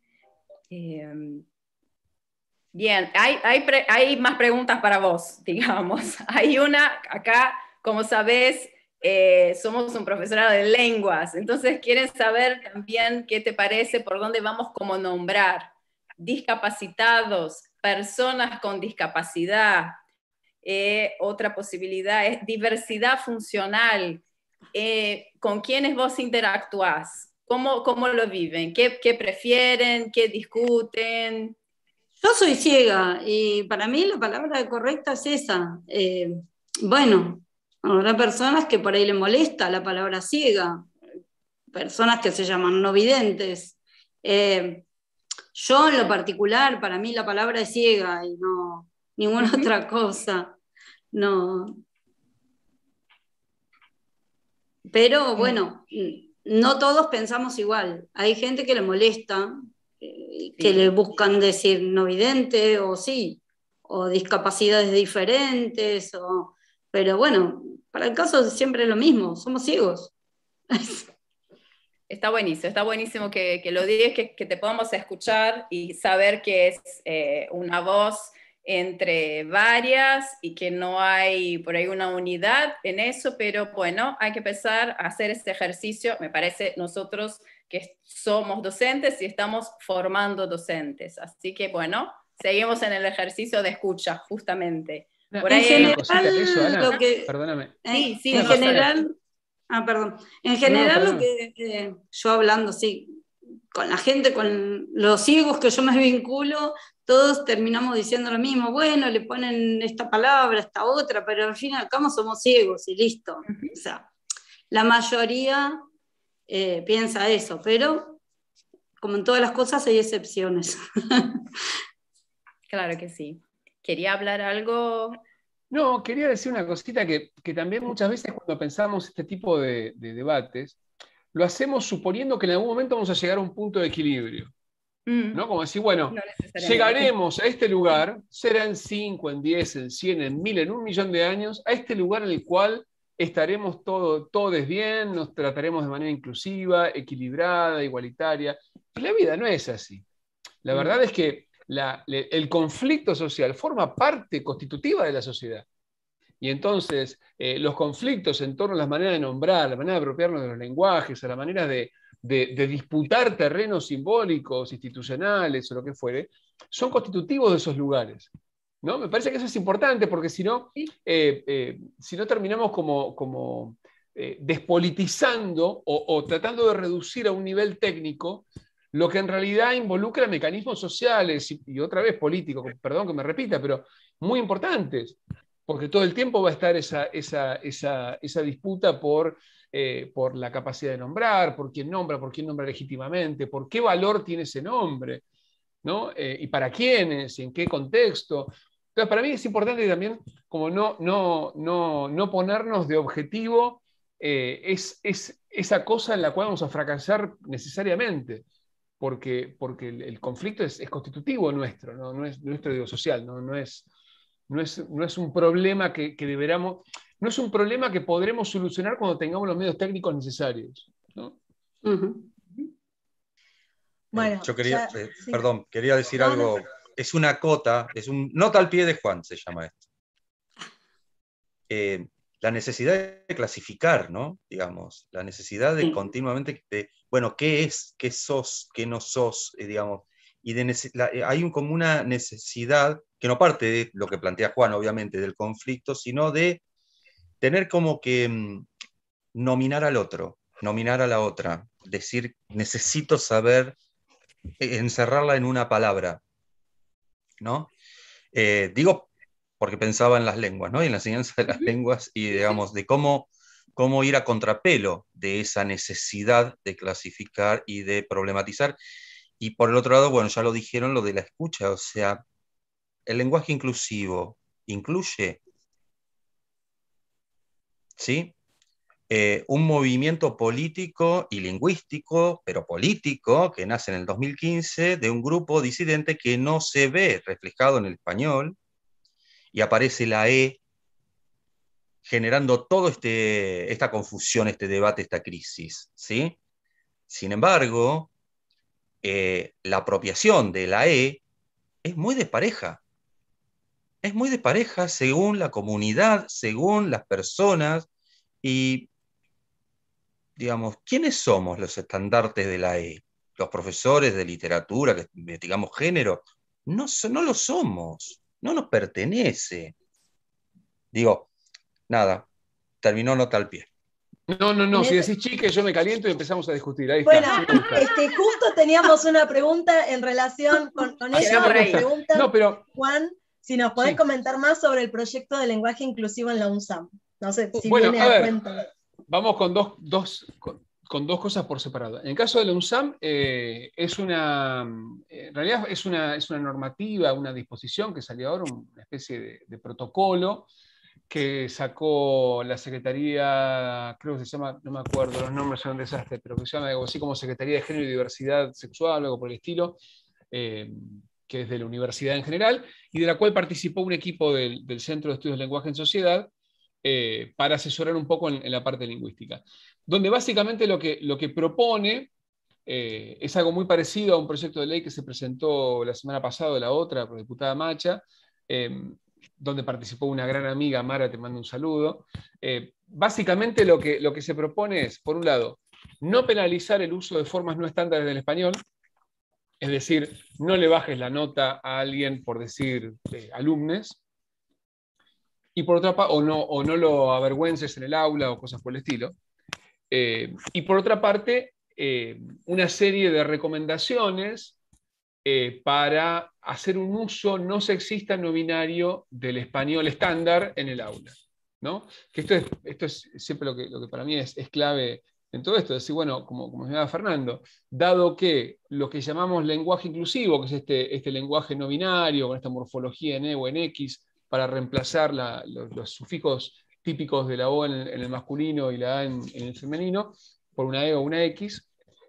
A: Bien, hay más preguntas para vos, digamos. Hay una, acá, como sabés, somos un profesorado de lenguas, entonces quieren saber también qué te parece, por dónde vamos como nombrar discapacitados, personas con discapacidad. Otra posibilidad es diversidad funcional. ¿Con quiénes vos interactuás? ¿Cómo lo viven? ¿Qué prefieren? ¿Qué discuten?
D: Yo soy ciega y para mí la palabra correcta es esa. Bueno, habrá personas que por ahí le molesta la palabra ciega, personas que se llaman no videntes. Yo en lo particular, para mí la palabra es ciega y no ninguna otra cosa. No. Pero bueno, no todos pensamos igual. Hay gente que le molesta, que le buscan decir no vidente o sí, o discapacidades diferentes, pero bueno, para el caso es siempre lo mismo, somos ciegos.
A: Está buenísimo que lo digas, que te podamos escuchar y saber que es una voz entre varias y que no hay por ahí una unidad en eso, pero bueno, hay que empezar a hacer este ejercicio, me parece, nosotros que somos docentes y estamos formando docentes. Así que bueno, seguimos en el ejercicio de escucha, justamente.
E: Por ahí
D: en
E: general,
D: perdóname.
A: Sí,
D: en general... perdón. En general,
E: no,
D: lo que yo hablando, sí, con la gente, con los ciegos que yo me vinculo, todos terminamos diciendo lo mismo. Bueno, le ponen esta palabra, esta otra, pero al fin y al cabo somos ciegos y listo. O sea, la mayoría piensa eso, pero como en todas las cosas hay excepciones.
A: Claro que sí. ¿Quería hablar algo?
E: No, quería decir una cosita que también muchas veces cuando pensamos este tipo de debates, lo hacemos suponiendo que en algún momento vamos a llegar a un punto de equilibrio, ¿no? Como decir, bueno,
A: No necesariamente.
E: llegaremos a este lugar, será en 5, en 10, en 100, en 1000, en 1.000.000 de años, a este lugar en el cual estaremos todos bien, nos trataremos de manera inclusiva, equilibrada, igualitaria. Y la vida no es así. La verdad es que el conflicto social forma parte constitutiva de la sociedad. Y entonces los conflictos en torno a las maneras de nombrar, la manera de apropiarnos de los lenguajes, a la manera de disputar terrenos simbólicos, institucionales o lo que fuere, son constitutivos de esos lugares, ¿no? Me parece que eso es importante porque si no terminamos como despolitizando o tratando de reducir a un nivel técnico lo que en realidad involucra mecanismos sociales y otra vez políticos, perdón que me repita, pero muy importantes, porque todo el tiempo va a estar esa disputa por la capacidad de nombrar, por quién nombra legítimamente, por qué valor tiene ese nombre, ¿no? Y para quiénes, y en qué contexto. Entonces, para mí es importante también como no ponernos de objetivo esa cosa en la cual vamos a fracasar necesariamente, porque el conflicto es constitutivo nuestro, no es nuestro, digo, social, no es un problema que deberamos, no es un problema que podremos solucionar cuando tengamos los medios técnicos necesarios, ¿no?
B: Bueno,
C: yo quería,
B: sí.
C: perdón, quería decir algo. Es una cota, es un nota al pie de Juan, se llama esto. La necesidad de clasificar, ¿no? Digamos, la necesidad de continuamente, bueno, ¿qué es? ¿Qué sos? ¿Qué no sos? Digamos, y hay como una necesidad que no parte de lo que plantea Juan, obviamente, del conflicto, sino de tener como que nominar al otro, nominar a la otra, decir, necesito saber, encerrarla en una palabra, ¿no? Digo porque pensaba en las lenguas, ¿no? Y en la enseñanza de las lenguas y, digamos, de cómo ir a contrapelo de esa necesidad de clasificar y de problematizar. Y por el otro lado, bueno, ya lo dijeron, lo de la escucha, o sea, el lenguaje inclusivo incluye, ¿sí? Un movimiento político y lingüístico, pero político, que nace en el 2015, de un grupo disidente que no se ve reflejado en el español, y aparece la E generando toda esta confusión, este debate, esta crisis, ¿sí? Sin embargo, la apropiación de la E es muy despareja. Es muy despareja según la comunidad, según las personas, y, digamos, ¿quiénes somos los estandartes de la E? Los profesores de literatura, que investigamos género, no lo somos, no nos pertenece. Digo, nada, terminó nota al pie.
E: No, si decís chique, yo me caliento y empezamos a discutir. Ahí
B: bueno,
E: está.
B: Justo teníamos una pregunta en relación con eso. Pregunta,
E: no, pero,
B: Juan, si nos podés comentar más sobre el proyecto de lenguaje inclusivo en la UNSAM. No sé si viene a cuenta.
E: Vamos con dos cosas por separado. En el caso de la UNSAM, en realidad es una normativa, una disposición que salió ahora, una especie de protocolo que sacó la Secretaría, creo que se llama, no me acuerdo, los nombres son un desastre, pero que se llama algo así como Secretaría de Género y Diversidad Sexual, algo por el estilo, que es de la universidad en general, y de la cual participó un equipo del Centro de Estudios de Lenguaje en Sociedad, para asesorar un poco en la parte lingüística, donde básicamente lo que propone es algo muy parecido a un proyecto de ley que se presentó la semana pasada de la otra, por la diputada Macha, donde participó una gran amiga, Mara, te mando un saludo. Básicamente lo que se propone es, por un lado, no penalizar el uso de formas no estándares del español, es decir, no le bajes la nota a alguien por decir alumnes, y por otra parte, o no lo avergüences en el aula o cosas por el estilo. Y por otra parte, una serie de recomendaciones para hacer un uso no sexista no binario del español estándar en el aula, ¿no? Que esto es siempre lo que para mí es clave en todo esto, decir, bueno, como señalaba Fernando, dado que lo que llamamos lenguaje inclusivo, que es este lenguaje no binario, con esta morfología en E o en X, para reemplazar los sufijos típicos de la O en el masculino y la A en el femenino, por una E o una X,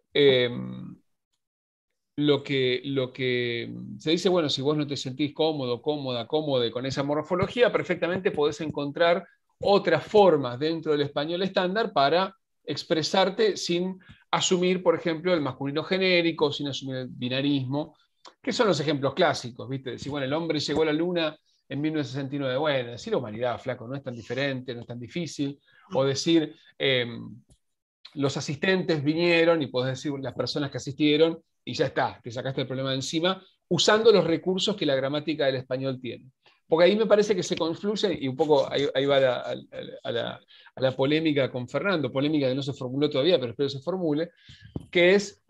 E: lo que se dice, bueno, si vos no te sentís cómodo, cómoda, cómode con esa morfología, perfectamente podés encontrar otras formas dentro del español estándar para expresarte sin asumir, por ejemplo, el masculino genérico, sin asumir el binarismo, que son los ejemplos clásicos, ¿viste? Decir, bueno, el hombre llegó a la luna en 1969, bueno, decir la humanidad, flaco, no es tan diferente, no es tan difícil, o decir, los asistentes vinieron, y podés decir las personas que asistieron, y ya está, te sacaste el problema de encima, usando los recursos que la gramática del español tiene. Porque ahí me parece que se confluye, y un poco ahí va a la polémica con Fernando, polémica que no se formuló todavía, pero espero que se formule, que es,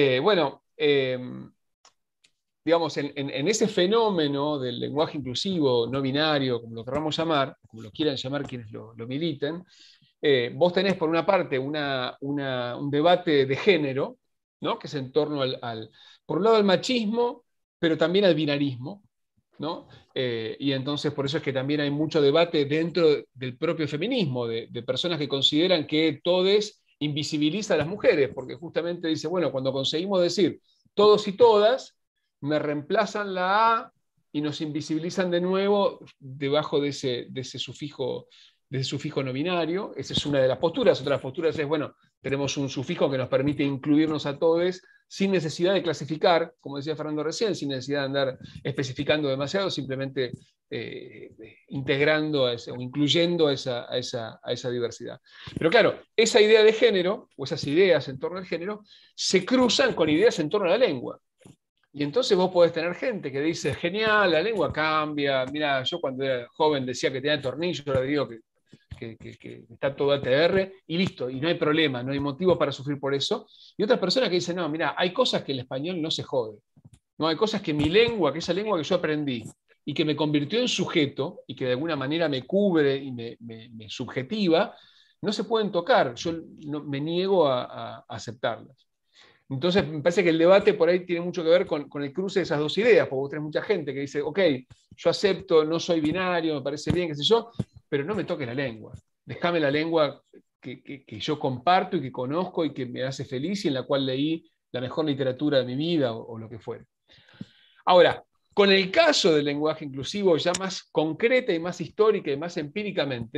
E: digamos, en ese fenómeno del lenguaje inclusivo, no binario, como lo queramos llamar, como lo quieran llamar quienes lo militen, vos tenés por una parte un debate de género, ¿no? Que es en torno por un lado al machismo, pero también al binarismo, ¿no? Y entonces por eso es que también hay mucho debate dentro del propio feminismo, de personas que consideran que todes invisibiliza a las mujeres, porque justamente dice, bueno, cuando conseguimos decir todos y todas, me reemplazan la A y nos invisibilizan de nuevo debajo de ese sufijo no binario. Esa es una de las posturas. Otra de las posturas es, bueno, tenemos un sufijo que nos permite incluirnos a todos sin necesidad de clasificar, como decía Fernando recién, sin necesidad de andar especificando demasiado, simplemente integrando o incluyendo a esa diversidad. Pero claro, esa idea de género, o esas ideas en torno al género, se cruzan con ideas en torno a la lengua. Y entonces vos podés tener gente que dice, genial, la lengua cambia, mira, yo cuando era joven decía que tenía tornillo, ahora digo que está todo ATR, y listo, y no hay problema, no hay motivo para sufrir por eso. Y otras personas que dicen, no, mira, hay cosas que el español no se jode. No, hay cosas que mi lengua, que esa lengua que yo aprendí, y que me convirtió en sujeto, y que de alguna manera me cubre y me subjetiva, no se pueden tocar. Yo me niego a aceptarlas. Entonces, me parece que el debate por ahí tiene mucho que ver con el cruce de esas dos ideas, porque vos tenés mucha gente que dice, ok, yo acepto, no soy binario, me parece bien, qué sé yo, pero no me toque la lengua. Déjame la lengua que yo comparto y que conozco y que me hace feliz y en la cual leí la mejor literatura de mi vida o lo que fuere. Ahora, con el caso del lenguaje inclusivo ya más concreta y más histórica y más empíricamente,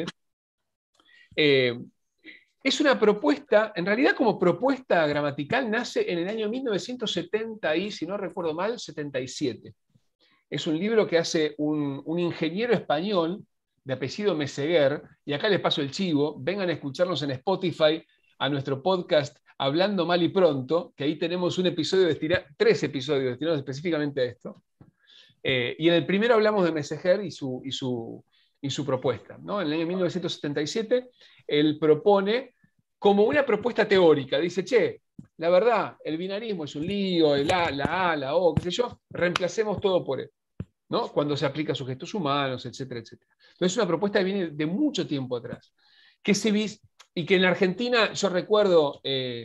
E: es una propuesta, en realidad como propuesta gramatical nace en el año 1970 y, si no recuerdo mal, 77. Es un libro que hace un ingeniero español de apellido Meseguer, y acá les paso el chivo, vengan a escucharnos en Spotify a nuestro podcast Hablando Mal y Pronto, que ahí tenemos un episodio tres episodios destinados específicamente a esto. Y en el primero hablamos de Meseguer y su propuesta, ¿no? En el año 1977 él propone como una propuesta teórica, dice, che, la verdad, el binarismo es un lío, la A, la O, qué sé yo, reemplacemos todo por él, ¿no? Cuando se aplica a sujetos humanos, etcétera, etcétera. Entonces es una propuesta que viene de mucho tiempo atrás, y que en Argentina, yo recuerdo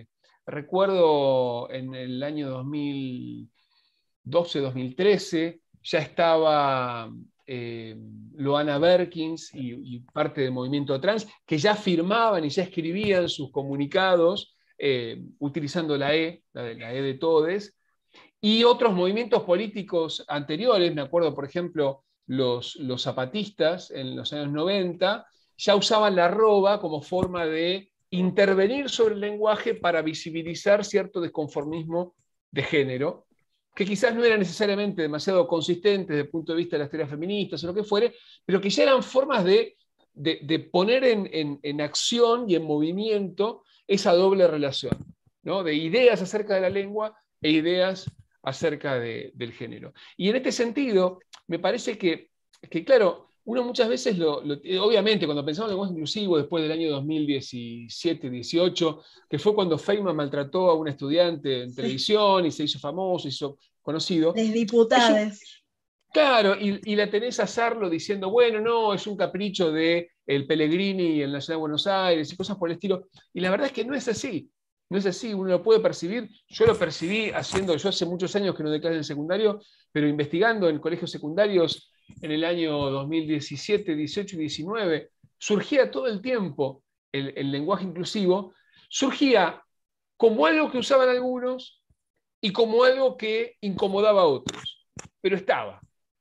E: en el año 2012, 2013, ya estaba Loana Berkins y parte del movimiento trans, que ya firmaban y ya escribían sus comunicados utilizando la E de todes, y otros movimientos políticos anteriores, me acuerdo, por ejemplo, los zapatistas en los años 90, ya usaban la arroba como forma de intervenir sobre el lenguaje para visibilizar cierto desconformismo de género, que quizás no eran necesariamente demasiado consistentes desde el punto de vista de las teorías feministas o lo que fuere, pero que ya eran formas de poner en acción y en movimiento esa doble relación, ¿no? De ideas acerca de la lengua e ideas acerca del género. Y en este sentido, me parece que claro, uno muchas veces, obviamente, cuando pensamos en lenguaje inclusivo después del año 2017-18, que fue cuando Feynman maltrató a un estudiante en televisión y se hizo famoso, se hizo conocido.
B: Los diputados.
E: Claro, y la tenés a Sarlo diciendo, bueno, no, es un capricho de el Pellegrini y el Nacional de Buenos Aires y cosas por el estilo. Y la verdad es que no es así. No es así, uno lo puede percibir. Yo lo percibí yo hace muchos años que no doy clases en secundario, pero investigando en colegios secundarios en el año 2017, 18 y 19, surgía todo el tiempo el lenguaje inclusivo, surgía como algo que usaban algunos y como algo que incomodaba a otros, pero estaba.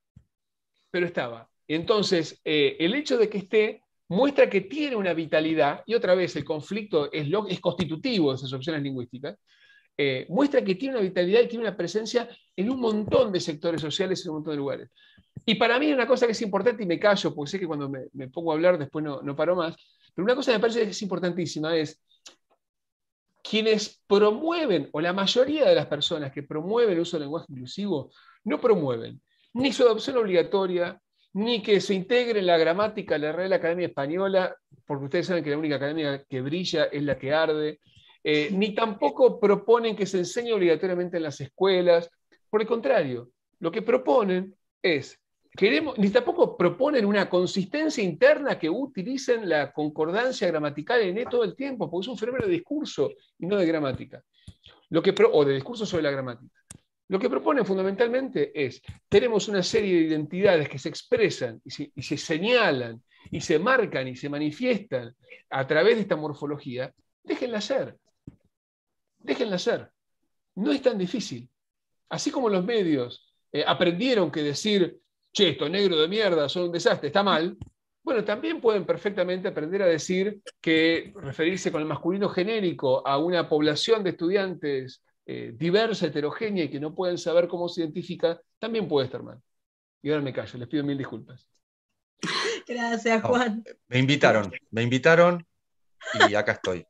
E: Entonces, el hecho de que esté muestra que tiene una vitalidad, y otra vez el conflicto es constitutivo de esas opciones lingüísticas, muestra que tiene una vitalidad y tiene una presencia en un montón de sectores sociales, en un montón de lugares. Y para mí una cosa que es importante, y me callo, porque sé que cuando me pongo a hablar después no paro más, pero una cosa que me parece que es importantísima es quienes promueven, o la mayoría de las personas que promueven el uso del lenguaje inclusivo, no promueven ni su adopción obligatoria, ni que se integre en la gramática de la Real Academia Española, porque ustedes saben que la única academia que brilla es la que arde, ni tampoco proponen que se enseñe obligatoriamente en las escuelas. Por el contrario, lo que proponen es, ni tampoco proponen una consistencia interna que utilicen la concordancia gramatical en todo el tiempo, porque es un fenómeno de discurso y no de gramática, o de discurso sobre la gramática. Lo que proponen fundamentalmente es, tenemos una serie de identidades que se expresan y se señalan y se marcan y se manifiestan a través de esta morfología, déjenla ser. Déjenla ser. No es tan difícil. Así como los medios aprendieron que decir, che, estos negros de mierda son un desastre, está mal, bueno, también pueden perfectamente aprender a decir que referirse con el masculino genérico a una población de estudiantes diversa, heterogénea y que no pueden saber cómo se identifica, también puede estar mal. Y ahora me callo, les pido 1000 disculpas.
B: Gracias, Juan.
C: Me invitaron y acá estoy.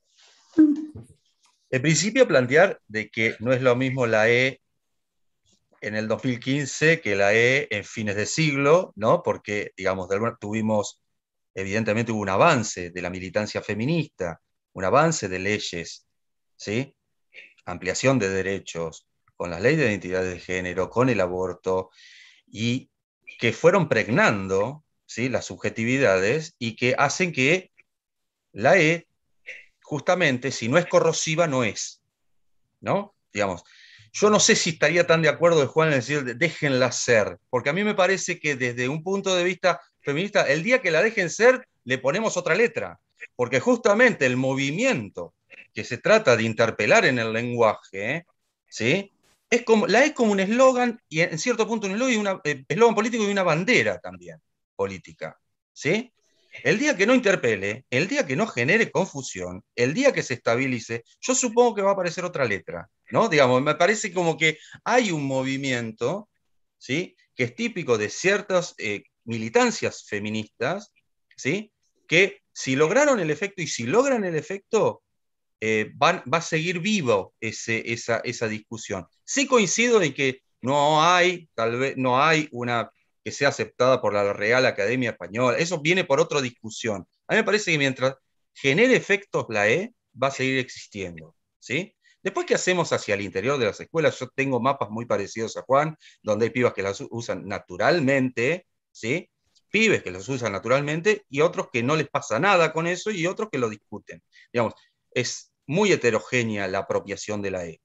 C: En principio plantear de que no es lo mismo la E en el 2015 que la E en fines de siglo, ¿no? Porque, digamos, evidentemente hubo un avance de la militancia feminista, un avance de leyes, ¿sí? Ampliación de derechos, con las leyes de identidad de género, con el aborto, y que fueron pregnando, ¿sí?, las subjetividades y que hacen que la E, justamente, si no es corrosiva, no es, ¿no? Digamos, yo no sé si estaría tan de acuerdo de Juan en decir déjenla ser, porque a mí me parece que desde un punto de vista feminista, el día que la dejen ser, le ponemos otra letra, porque justamente el movimiento que se trata de interpelar en el lenguaje, ¿sí?, la es como un eslogan, y en cierto punto un eslogan político y una bandera también política, ¿sí? El día que no interpele, el día que no genere confusión, el día que se estabilice, yo supongo que va a aparecer otra letra, ¿no? Digamos, me parece como que hay un movimiento, ¿sí?, que es típico de ciertas militancias feministas, ¿sí?, que si lograron el efecto, y si logran el efecto, va a seguir vivo esa discusión. Sí coincido en que tal vez no hay una que sea aceptada por la Real Academia Española. Eso viene por otra discusión. A mí me parece que mientras genere efectos la E, va a seguir existiendo, ¿sí? Después, ¿qué hacemos hacia el interior de las escuelas? Yo tengo mapas muy parecidos a Juan, donde hay pibas que las usan naturalmente, ¿sí?, pibes que los usan naturalmente, y otros que no les pasa nada con eso, y otros que lo discuten. Digamos, es muy heterogénea la apropiación de la E.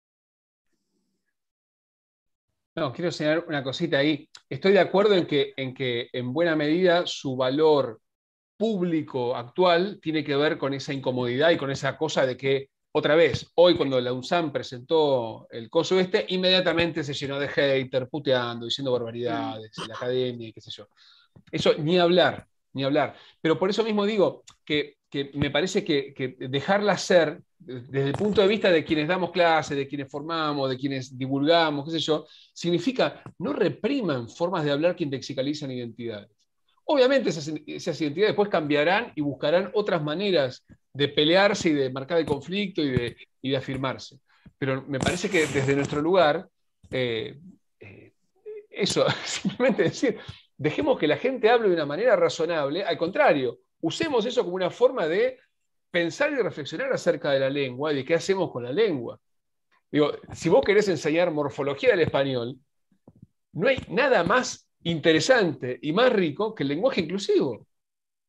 E: No, quiero señalar una cosita ahí. Estoy de acuerdo en que en buena medida su valor público actual tiene que ver con esa incomodidad y con esa cosa de que, otra vez, hoy cuando la UNSAM presentó el coso inmediatamente se llenó de hater, puteando, diciendo barbaridades, en la academia y qué sé yo. Eso ni hablar, ni hablar. Pero por eso mismo digo que me parece que dejarla ser, desde el punto de vista de quienes damos clases, de quienes formamos, de quienes divulgamos, qué sé yo, significa no repriman formas de hablar que indexicalizan identidades. Obviamente esas identidades después cambiarán y buscarán otras maneras de pelearse y de marcar el conflicto y de afirmarse. Pero me parece que desde nuestro lugar, eso, simplemente decir, dejemos que la gente hable de una manera razonable, al contrario, usemos eso como una forma de pensar y reflexionar acerca de la lengua y de qué hacemos con la lengua. Digo, si vos querés enseñar morfología del español, no hay nada más interesante y más rico que el lenguaje inclusivo.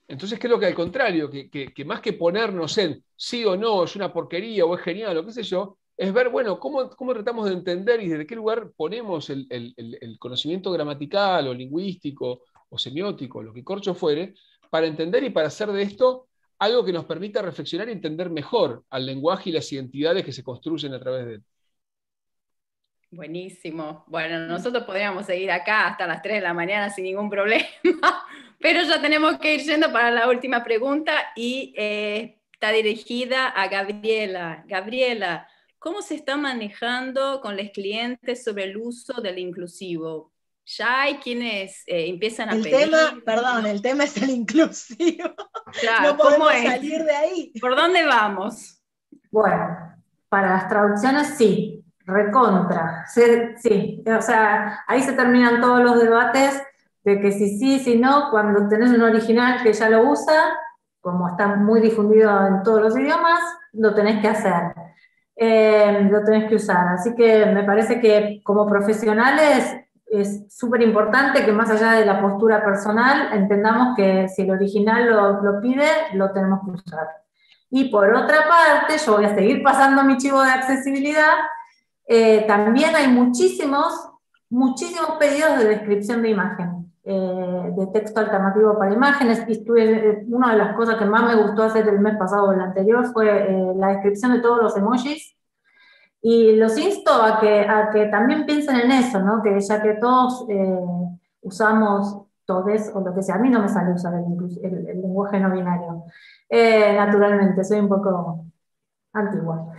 E: Entonces creo que al contrario, que más que ponernos en sí o no, es una porquería o es genial o qué sé yo, es ver, bueno, cómo tratamos de entender y desde qué lugar ponemos el conocimiento gramatical o lingüístico o semiótico, lo que corcho fuere, para entender y para hacer de esto algo que nos permita reflexionar y entender mejor al lenguaje y las identidades que se construyen a través de él.
A: Buenísimo. Bueno, nosotros podríamos seguir acá hasta las 3 de la mañana sin ningún problema, pero ya tenemos que ir yendo para la última pregunta y está dirigida a Gabriela. Gabriela, ¿cómo se está manejando con los clientes sobre el uso del inclusivo? Ya hay quienes empiezan a pedir...
B: El tema es el inclusivo.
A: Claro,
B: no podemos
A: ¿cómo es?
B: salir de ahí.
A: ¿Por dónde vamos?
F: Bueno, para las traducciones sí. Recontra, sí, o sea, ahí se terminan todos los debates de que si no, cuando tenés un original que ya lo usa, como está muy difundido en todos los idiomas, lo tenés que hacer, lo tenés que usar. Así que me parece que como profesionales es súper importante que más allá de la postura personal, entendamos que si el original lo pide, lo tenemos que usar. Y por otra parte, yo voy a seguir pasando mi chivo de accesibilidad. También hay muchísimos pedidos de descripción de imagen, de texto alternativo para imágenes. Una de las cosas que más me gustó hacer el mes pasado o el anterior fue la descripción de todos los emojis. Y los insto a que también piensen en eso, ¿no? Que ya que todos usamos todes o lo que sea, a mí no me sale usar el lenguaje no binario. Naturalmente, soy un poco... antigua.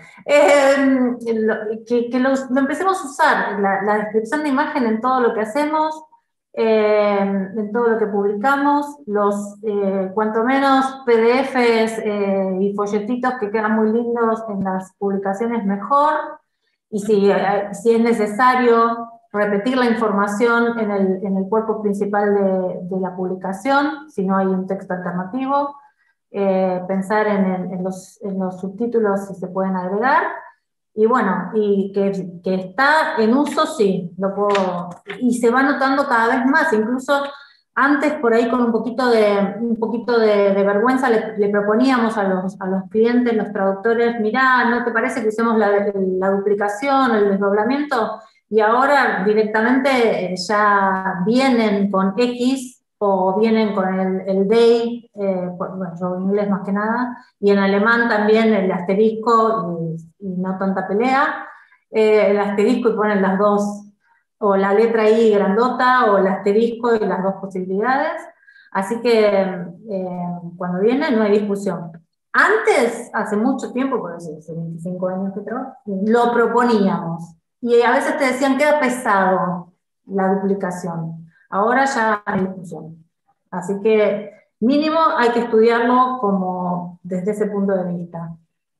F: Que lo empecemos a usar, la descripción de imagen en todo lo que hacemos, en todo lo que publicamos, cuanto menos PDFs y folletitos que quedan muy lindos en las publicaciones mejor, y si es necesario repetir la información en el cuerpo principal de la publicación, si no hay un texto alternativo. Pensar en los subtítulos si se pueden agregar, y bueno, y que está en uso, sí, y se va notando cada vez más, incluso antes por ahí con un poquito de vergüenza le proponíamos a los clientes, los traductores, mirá, ¿no te parece que usemos la duplicación, el desdoblamiento? Y ahora directamente ya vienen con X, o vienen con el they, bueno, yo en inglés más que nada, y en alemán también el asterisco y no tanta pelea, el asterisco y ponen las dos, o la letra I grandota, o el asterisco y las dos posibilidades, así que cuando viene no hay discusión. Antes, hace mucho tiempo, por decir, hace 25 años que trabajo, lo proponíamos, y a veces te decían, queda pesado la duplicación. Ahora ya hay discusión. Así que mínimo hay que estudiarlo como desde ese punto de vista.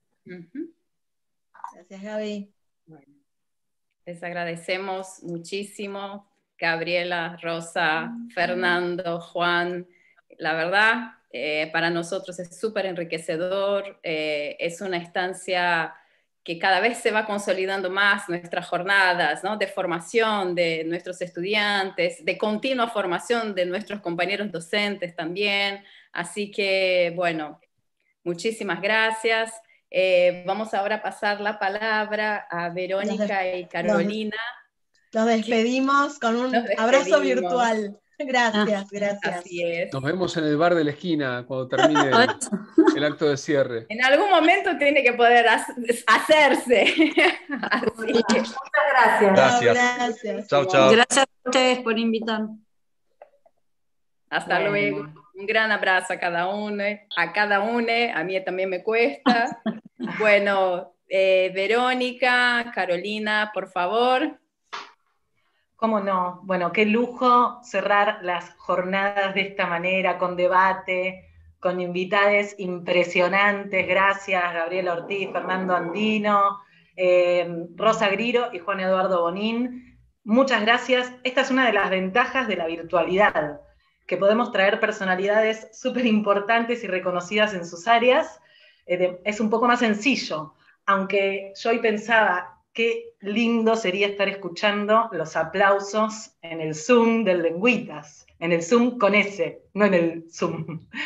B: Gracias, Gaby.
A: Bueno, les agradecemos muchísimo, Gabriela, Rosa, Fernando, Juan. La verdad, para nosotros es súper enriquecedor. Es una estancia que cada vez se va consolidando más, nuestras jornadas, ¿no? De formación de nuestros estudiantes, de continua formación de nuestros compañeros docentes también. Así que, bueno, muchísimas gracias. Vamos ahora a pasar la palabra a Verónica y Carolina.
B: Nos despedimos con un abrazo virtual. Gracias.
A: Así es.
E: Nos vemos en el bar de la esquina cuando termine el acto de cierre.
A: En algún momento tiene que poder hacerse.
F: Así que, muchas
E: gracias. Chao.
D: Gracias a ustedes por invitarme.
A: Hasta luego. Un gran abrazo a cada uno. A mí también me cuesta. Bueno, Verónica, Carolina, por favor.
G: ¿Cómo no? Bueno, qué lujo cerrar las jornadas de esta manera, con debate, con invitades impresionantes. Gracias, Gabriela Ortiz, Fernando Andino, Rosa Griro y Juan Eduardo Bonín. Muchas gracias. Esta es una de las ventajas de la virtualidad, que podemos traer personalidades súper importantes y reconocidas en sus áreas. Es un poco más sencillo, aunque yo hoy pensaba, qué lindo sería estar escuchando los aplausos en el Zoom del Lengüitas, en el Zoom con S, no en el Zoom.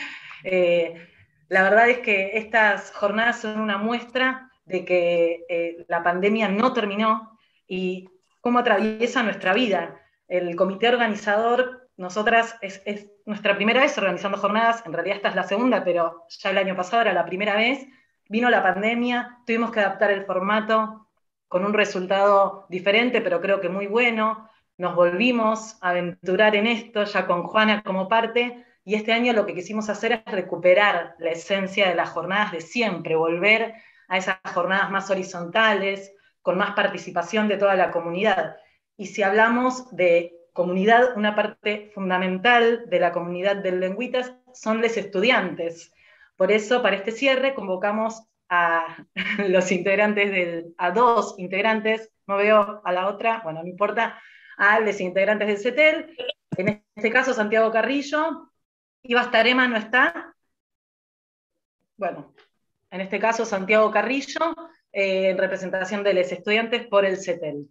G: La verdad es que estas jornadas son una muestra de que la pandemia no terminó y cómo atraviesa nuestra vida. El comité organizador, nosotras, es nuestra primera vez organizando jornadas, en realidad esta es la segunda, pero ya el año pasado era la primera vez, vino la pandemia, tuvimos que adaptar el formato con un resultado diferente, pero creo que muy bueno. Nos volvimos a aventurar en esto, ya con Juana como parte, y este año lo que quisimos hacer es recuperar la esencia de las jornadas de siempre, volver a esas jornadas más horizontales, con más participación de toda la comunidad. Y si hablamos de comunidad, una parte fundamental de la comunidad del Lengüitas son los estudiantes. Por eso, para este cierre, convocamos a los integrantes a dos integrantes, no veo a la otra, bueno, no importa, a los integrantes del CETEL, en este caso Santiago Carrillo. Iba a estar Emma, ¿no está? Bueno, en este caso Santiago Carrillo, en representación de los estudiantes por el CETEL.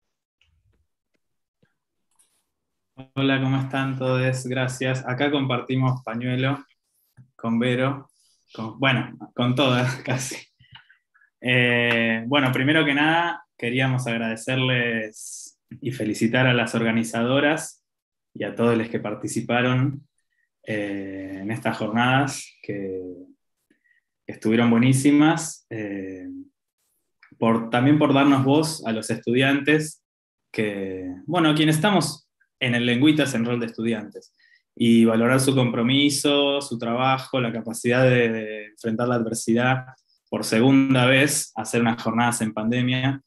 H: Hola, ¿cómo están todos? Gracias. Acá compartimos pañuelo con Vero, con todas casi. Bueno, primero que nada, queríamos agradecerles y felicitar a las organizadoras y a todos los que participaron en estas jornadas, que estuvieron buenísimas, también por darnos voz a los estudiantes, quienes estamos en el Lengüitas en rol de estudiantes, y valorar su compromiso, su trabajo, la capacidad de enfrentar la adversidad por segunda vez, hacer unas jornadas en pandemia.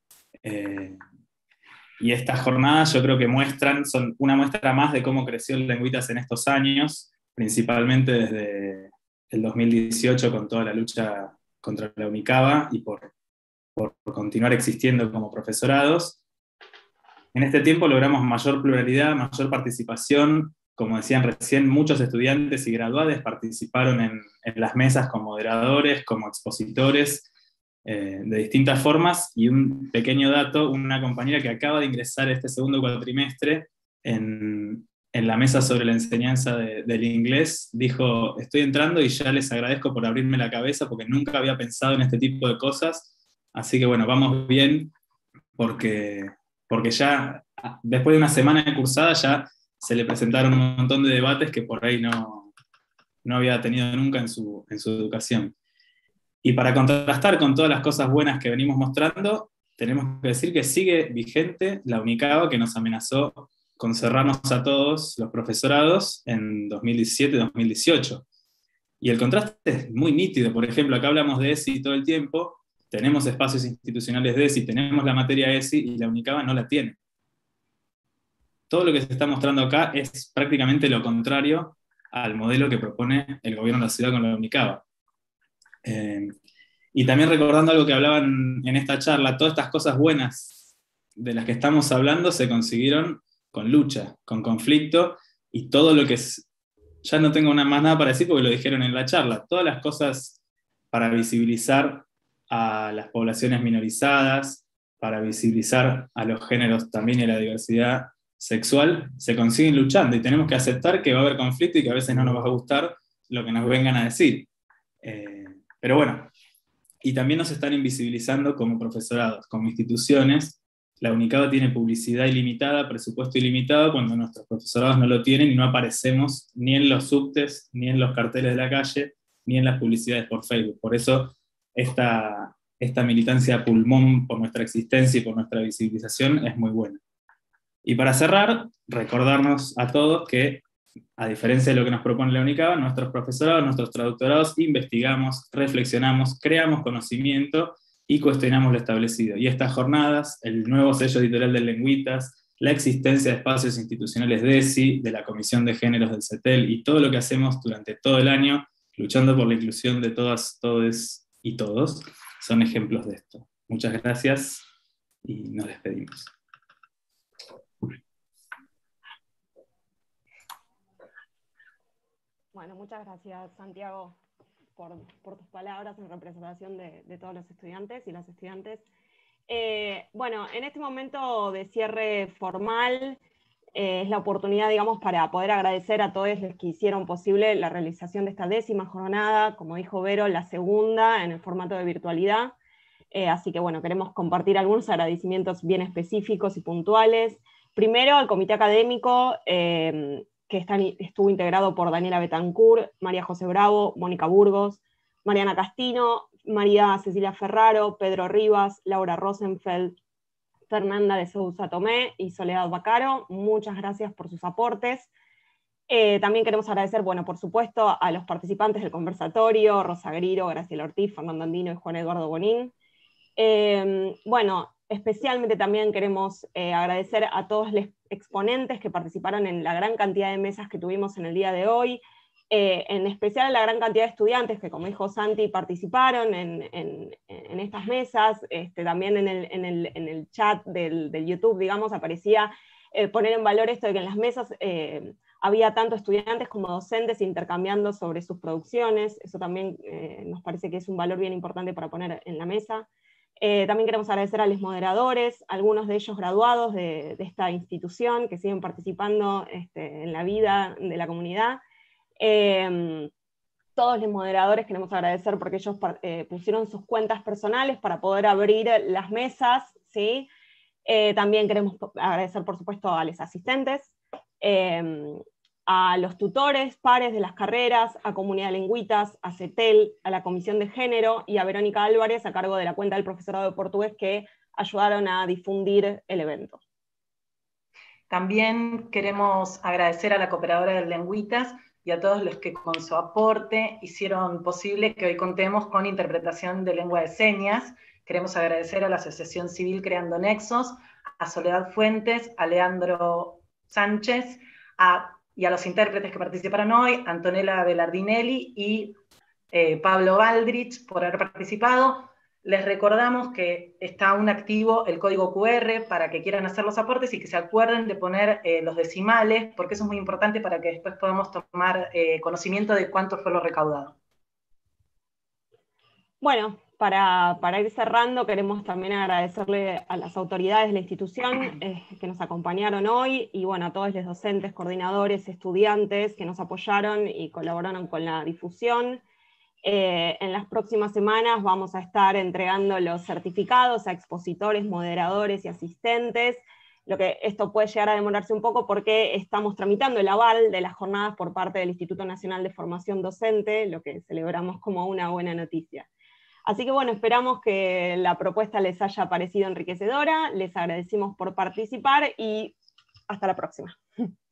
H: Y estas jornadas yo creo que son una muestra más de cómo creció el Lengüitas en estos años, principalmente desde el 2018 con toda la lucha contra la UNICABA y por continuar existiendo como profesorados. En este tiempo logramos mayor pluralidad, mayor participación. Como decían recién, muchos estudiantes y graduados participaron en las mesas como moderadores, como expositores, de distintas formas. Y un pequeño dato, una compañera que acaba de ingresar este segundo cuatrimestre en la mesa sobre la enseñanza del inglés, dijo: estoy entrando y ya les agradezco por abrirme la cabeza porque nunca había pensado en este tipo de cosas. Así que bueno, vamos bien, porque ya después de una semana de cursada ya se le presentaron un montón de debates que por ahí no había tenido nunca en su educación. Y para contrastar con todas las cosas buenas que venimos mostrando, tenemos que decir que sigue vigente la UNICABA, que nos amenazó con cerrarnos a todos los profesorados en 2017-2018. Y el contraste es muy nítido. Por ejemplo, acá hablamos de ESI todo el tiempo, tenemos espacios institucionales de ESI, tenemos la materia ESI, y la UNICABA no la tiene. Todo lo que se está mostrando acá es prácticamente lo contrario al modelo que propone el gobierno de la ciudad con la UNICABA. Y también recordando algo que hablaban en esta charla, todas estas cosas buenas de las que estamos hablando se consiguieron con lucha, con conflicto, y todo lo que es, ya no tengo más nada para decir porque lo dijeron en la charla, todas las cosas para visibilizar a las poblaciones minorizadas, para visibilizar a los géneros también y a la diversidad sexual, se consiguen luchando, y tenemos que aceptar que va a haber conflicto y que a veces no nos va a gustar lo que nos vengan a decir. Pero bueno, y también nos están invisibilizando como profesorados, como instituciones. La UNICABA tiene publicidad ilimitada, presupuesto ilimitado, cuando nuestros profesorados no lo tienen y no aparecemos ni en los subtes, ni en los carteles de la calle, ni en las publicidades por Facebook. Por eso esta militancia a pulmón por nuestra existencia y por nuestra visibilización es muy buena. Y para cerrar, recordarnos a todos que, a diferencia de lo que nos propone la UNICABA, nuestros profesorados, nuestros traductorados, investigamos, reflexionamos, creamos conocimiento y cuestionamos lo establecido. Y estas jornadas, el nuevo sello editorial del Lengüitas, la existencia de espacios institucionales de ESI, de la Comisión de Géneros del CETEL, y todo lo que hacemos durante todo el año, luchando por la inclusión de todas, todes y todos, son ejemplos de esto. Muchas gracias y nos despedimos.
I: Bueno, muchas gracias, Santiago, por tus palabras en representación de todos los estudiantes y las estudiantes. Bueno, en este momento de cierre formal, es la oportunidad, digamos, para poder agradecer a todos los que hicieron posible la realización de esta 10ª jornada, como dijo Vero, la segunda en el formato de virtualidad. Así que bueno, queremos compartir algunos agradecimientos bien específicos y puntuales. Primero, al comité académico, que estuvo integrado por Daniela Betancourt, María José Bravo, Mónica Burgos, Mariana Castino, María Cecilia Ferraro, Pedro Rivas, Laura Rosenfeld, Fernanda de Sousa Tomé y Soledad Bacaro. Muchas gracias por sus aportes. También queremos agradecer, bueno, por supuesto, a los participantes del conversatorio, Rosa Griro, Graciela Ortiz, Fernando Andino y Juan Eduardo Bonín. Bueno, especialmente también queremos agradecer a todos los exponentes que participaron en la gran cantidad de mesas que tuvimos en el día de hoy, en especial a la gran cantidad de estudiantes que, como dijo Santi, participaron en estas mesas. También en el chat del YouTube, digamos, aparecía poner en valor esto de que en las mesas había tanto estudiantes como docentes intercambiando sobre sus producciones. Eso también nos parece que es un valor bien importante para poner en la mesa. También queremos agradecer a los moderadores, algunos de ellos graduados de esta institución, que siguen participando en la vida de la comunidad. Todos los moderadores queremos agradecer porque ellos pusieron sus cuentas personales para poder abrir las mesas, ¿sí? También queremos agradecer, por supuesto, a los asistentes, a los tutores, pares de las carreras, a Comunidad de Lengüitas, a CETEL, a la Comisión de Género y a Verónica Álvarez, a cargo de la cuenta del profesorado de portugués, que ayudaron a difundir el evento.
G: También queremos agradecer a la Cooperadora de Lengüitas y a todos los que con su aporte hicieron posible que hoy contemos con interpretación de lengua de señas. Queremos agradecer a la Asociación Civil Creando Nexos, a Soledad Fuentes, a Leandro Sánchez, y a los intérpretes que participaron hoy, Antonella Belardinelli y Pablo Baldrich, por haber participado. Les recordamos que está aún activo el código QR para que quieran hacer los aportes y que se acuerden de poner los decimales, porque eso es muy importante para que después podamos tomar conocimiento de cuánto fue lo recaudado.
I: Bueno, para ir cerrando, queremos también agradecerle a las autoridades de la institución que nos acompañaron hoy, y bueno, a todos los docentes, coordinadores, estudiantes que nos apoyaron y colaboraron con la difusión. En las próximas semanas vamos a estar entregando los certificados a expositores, moderadores y asistentes. Esto puede llegar a demorarse un poco porque estamos tramitando el aval de las jornadas por parte del Instituto Nacional de Formación Docente, lo que celebramos como una buena noticia. Así que bueno, esperamos que la propuesta les haya parecido enriquecedora, les agradecemos por participar y hasta la próxima.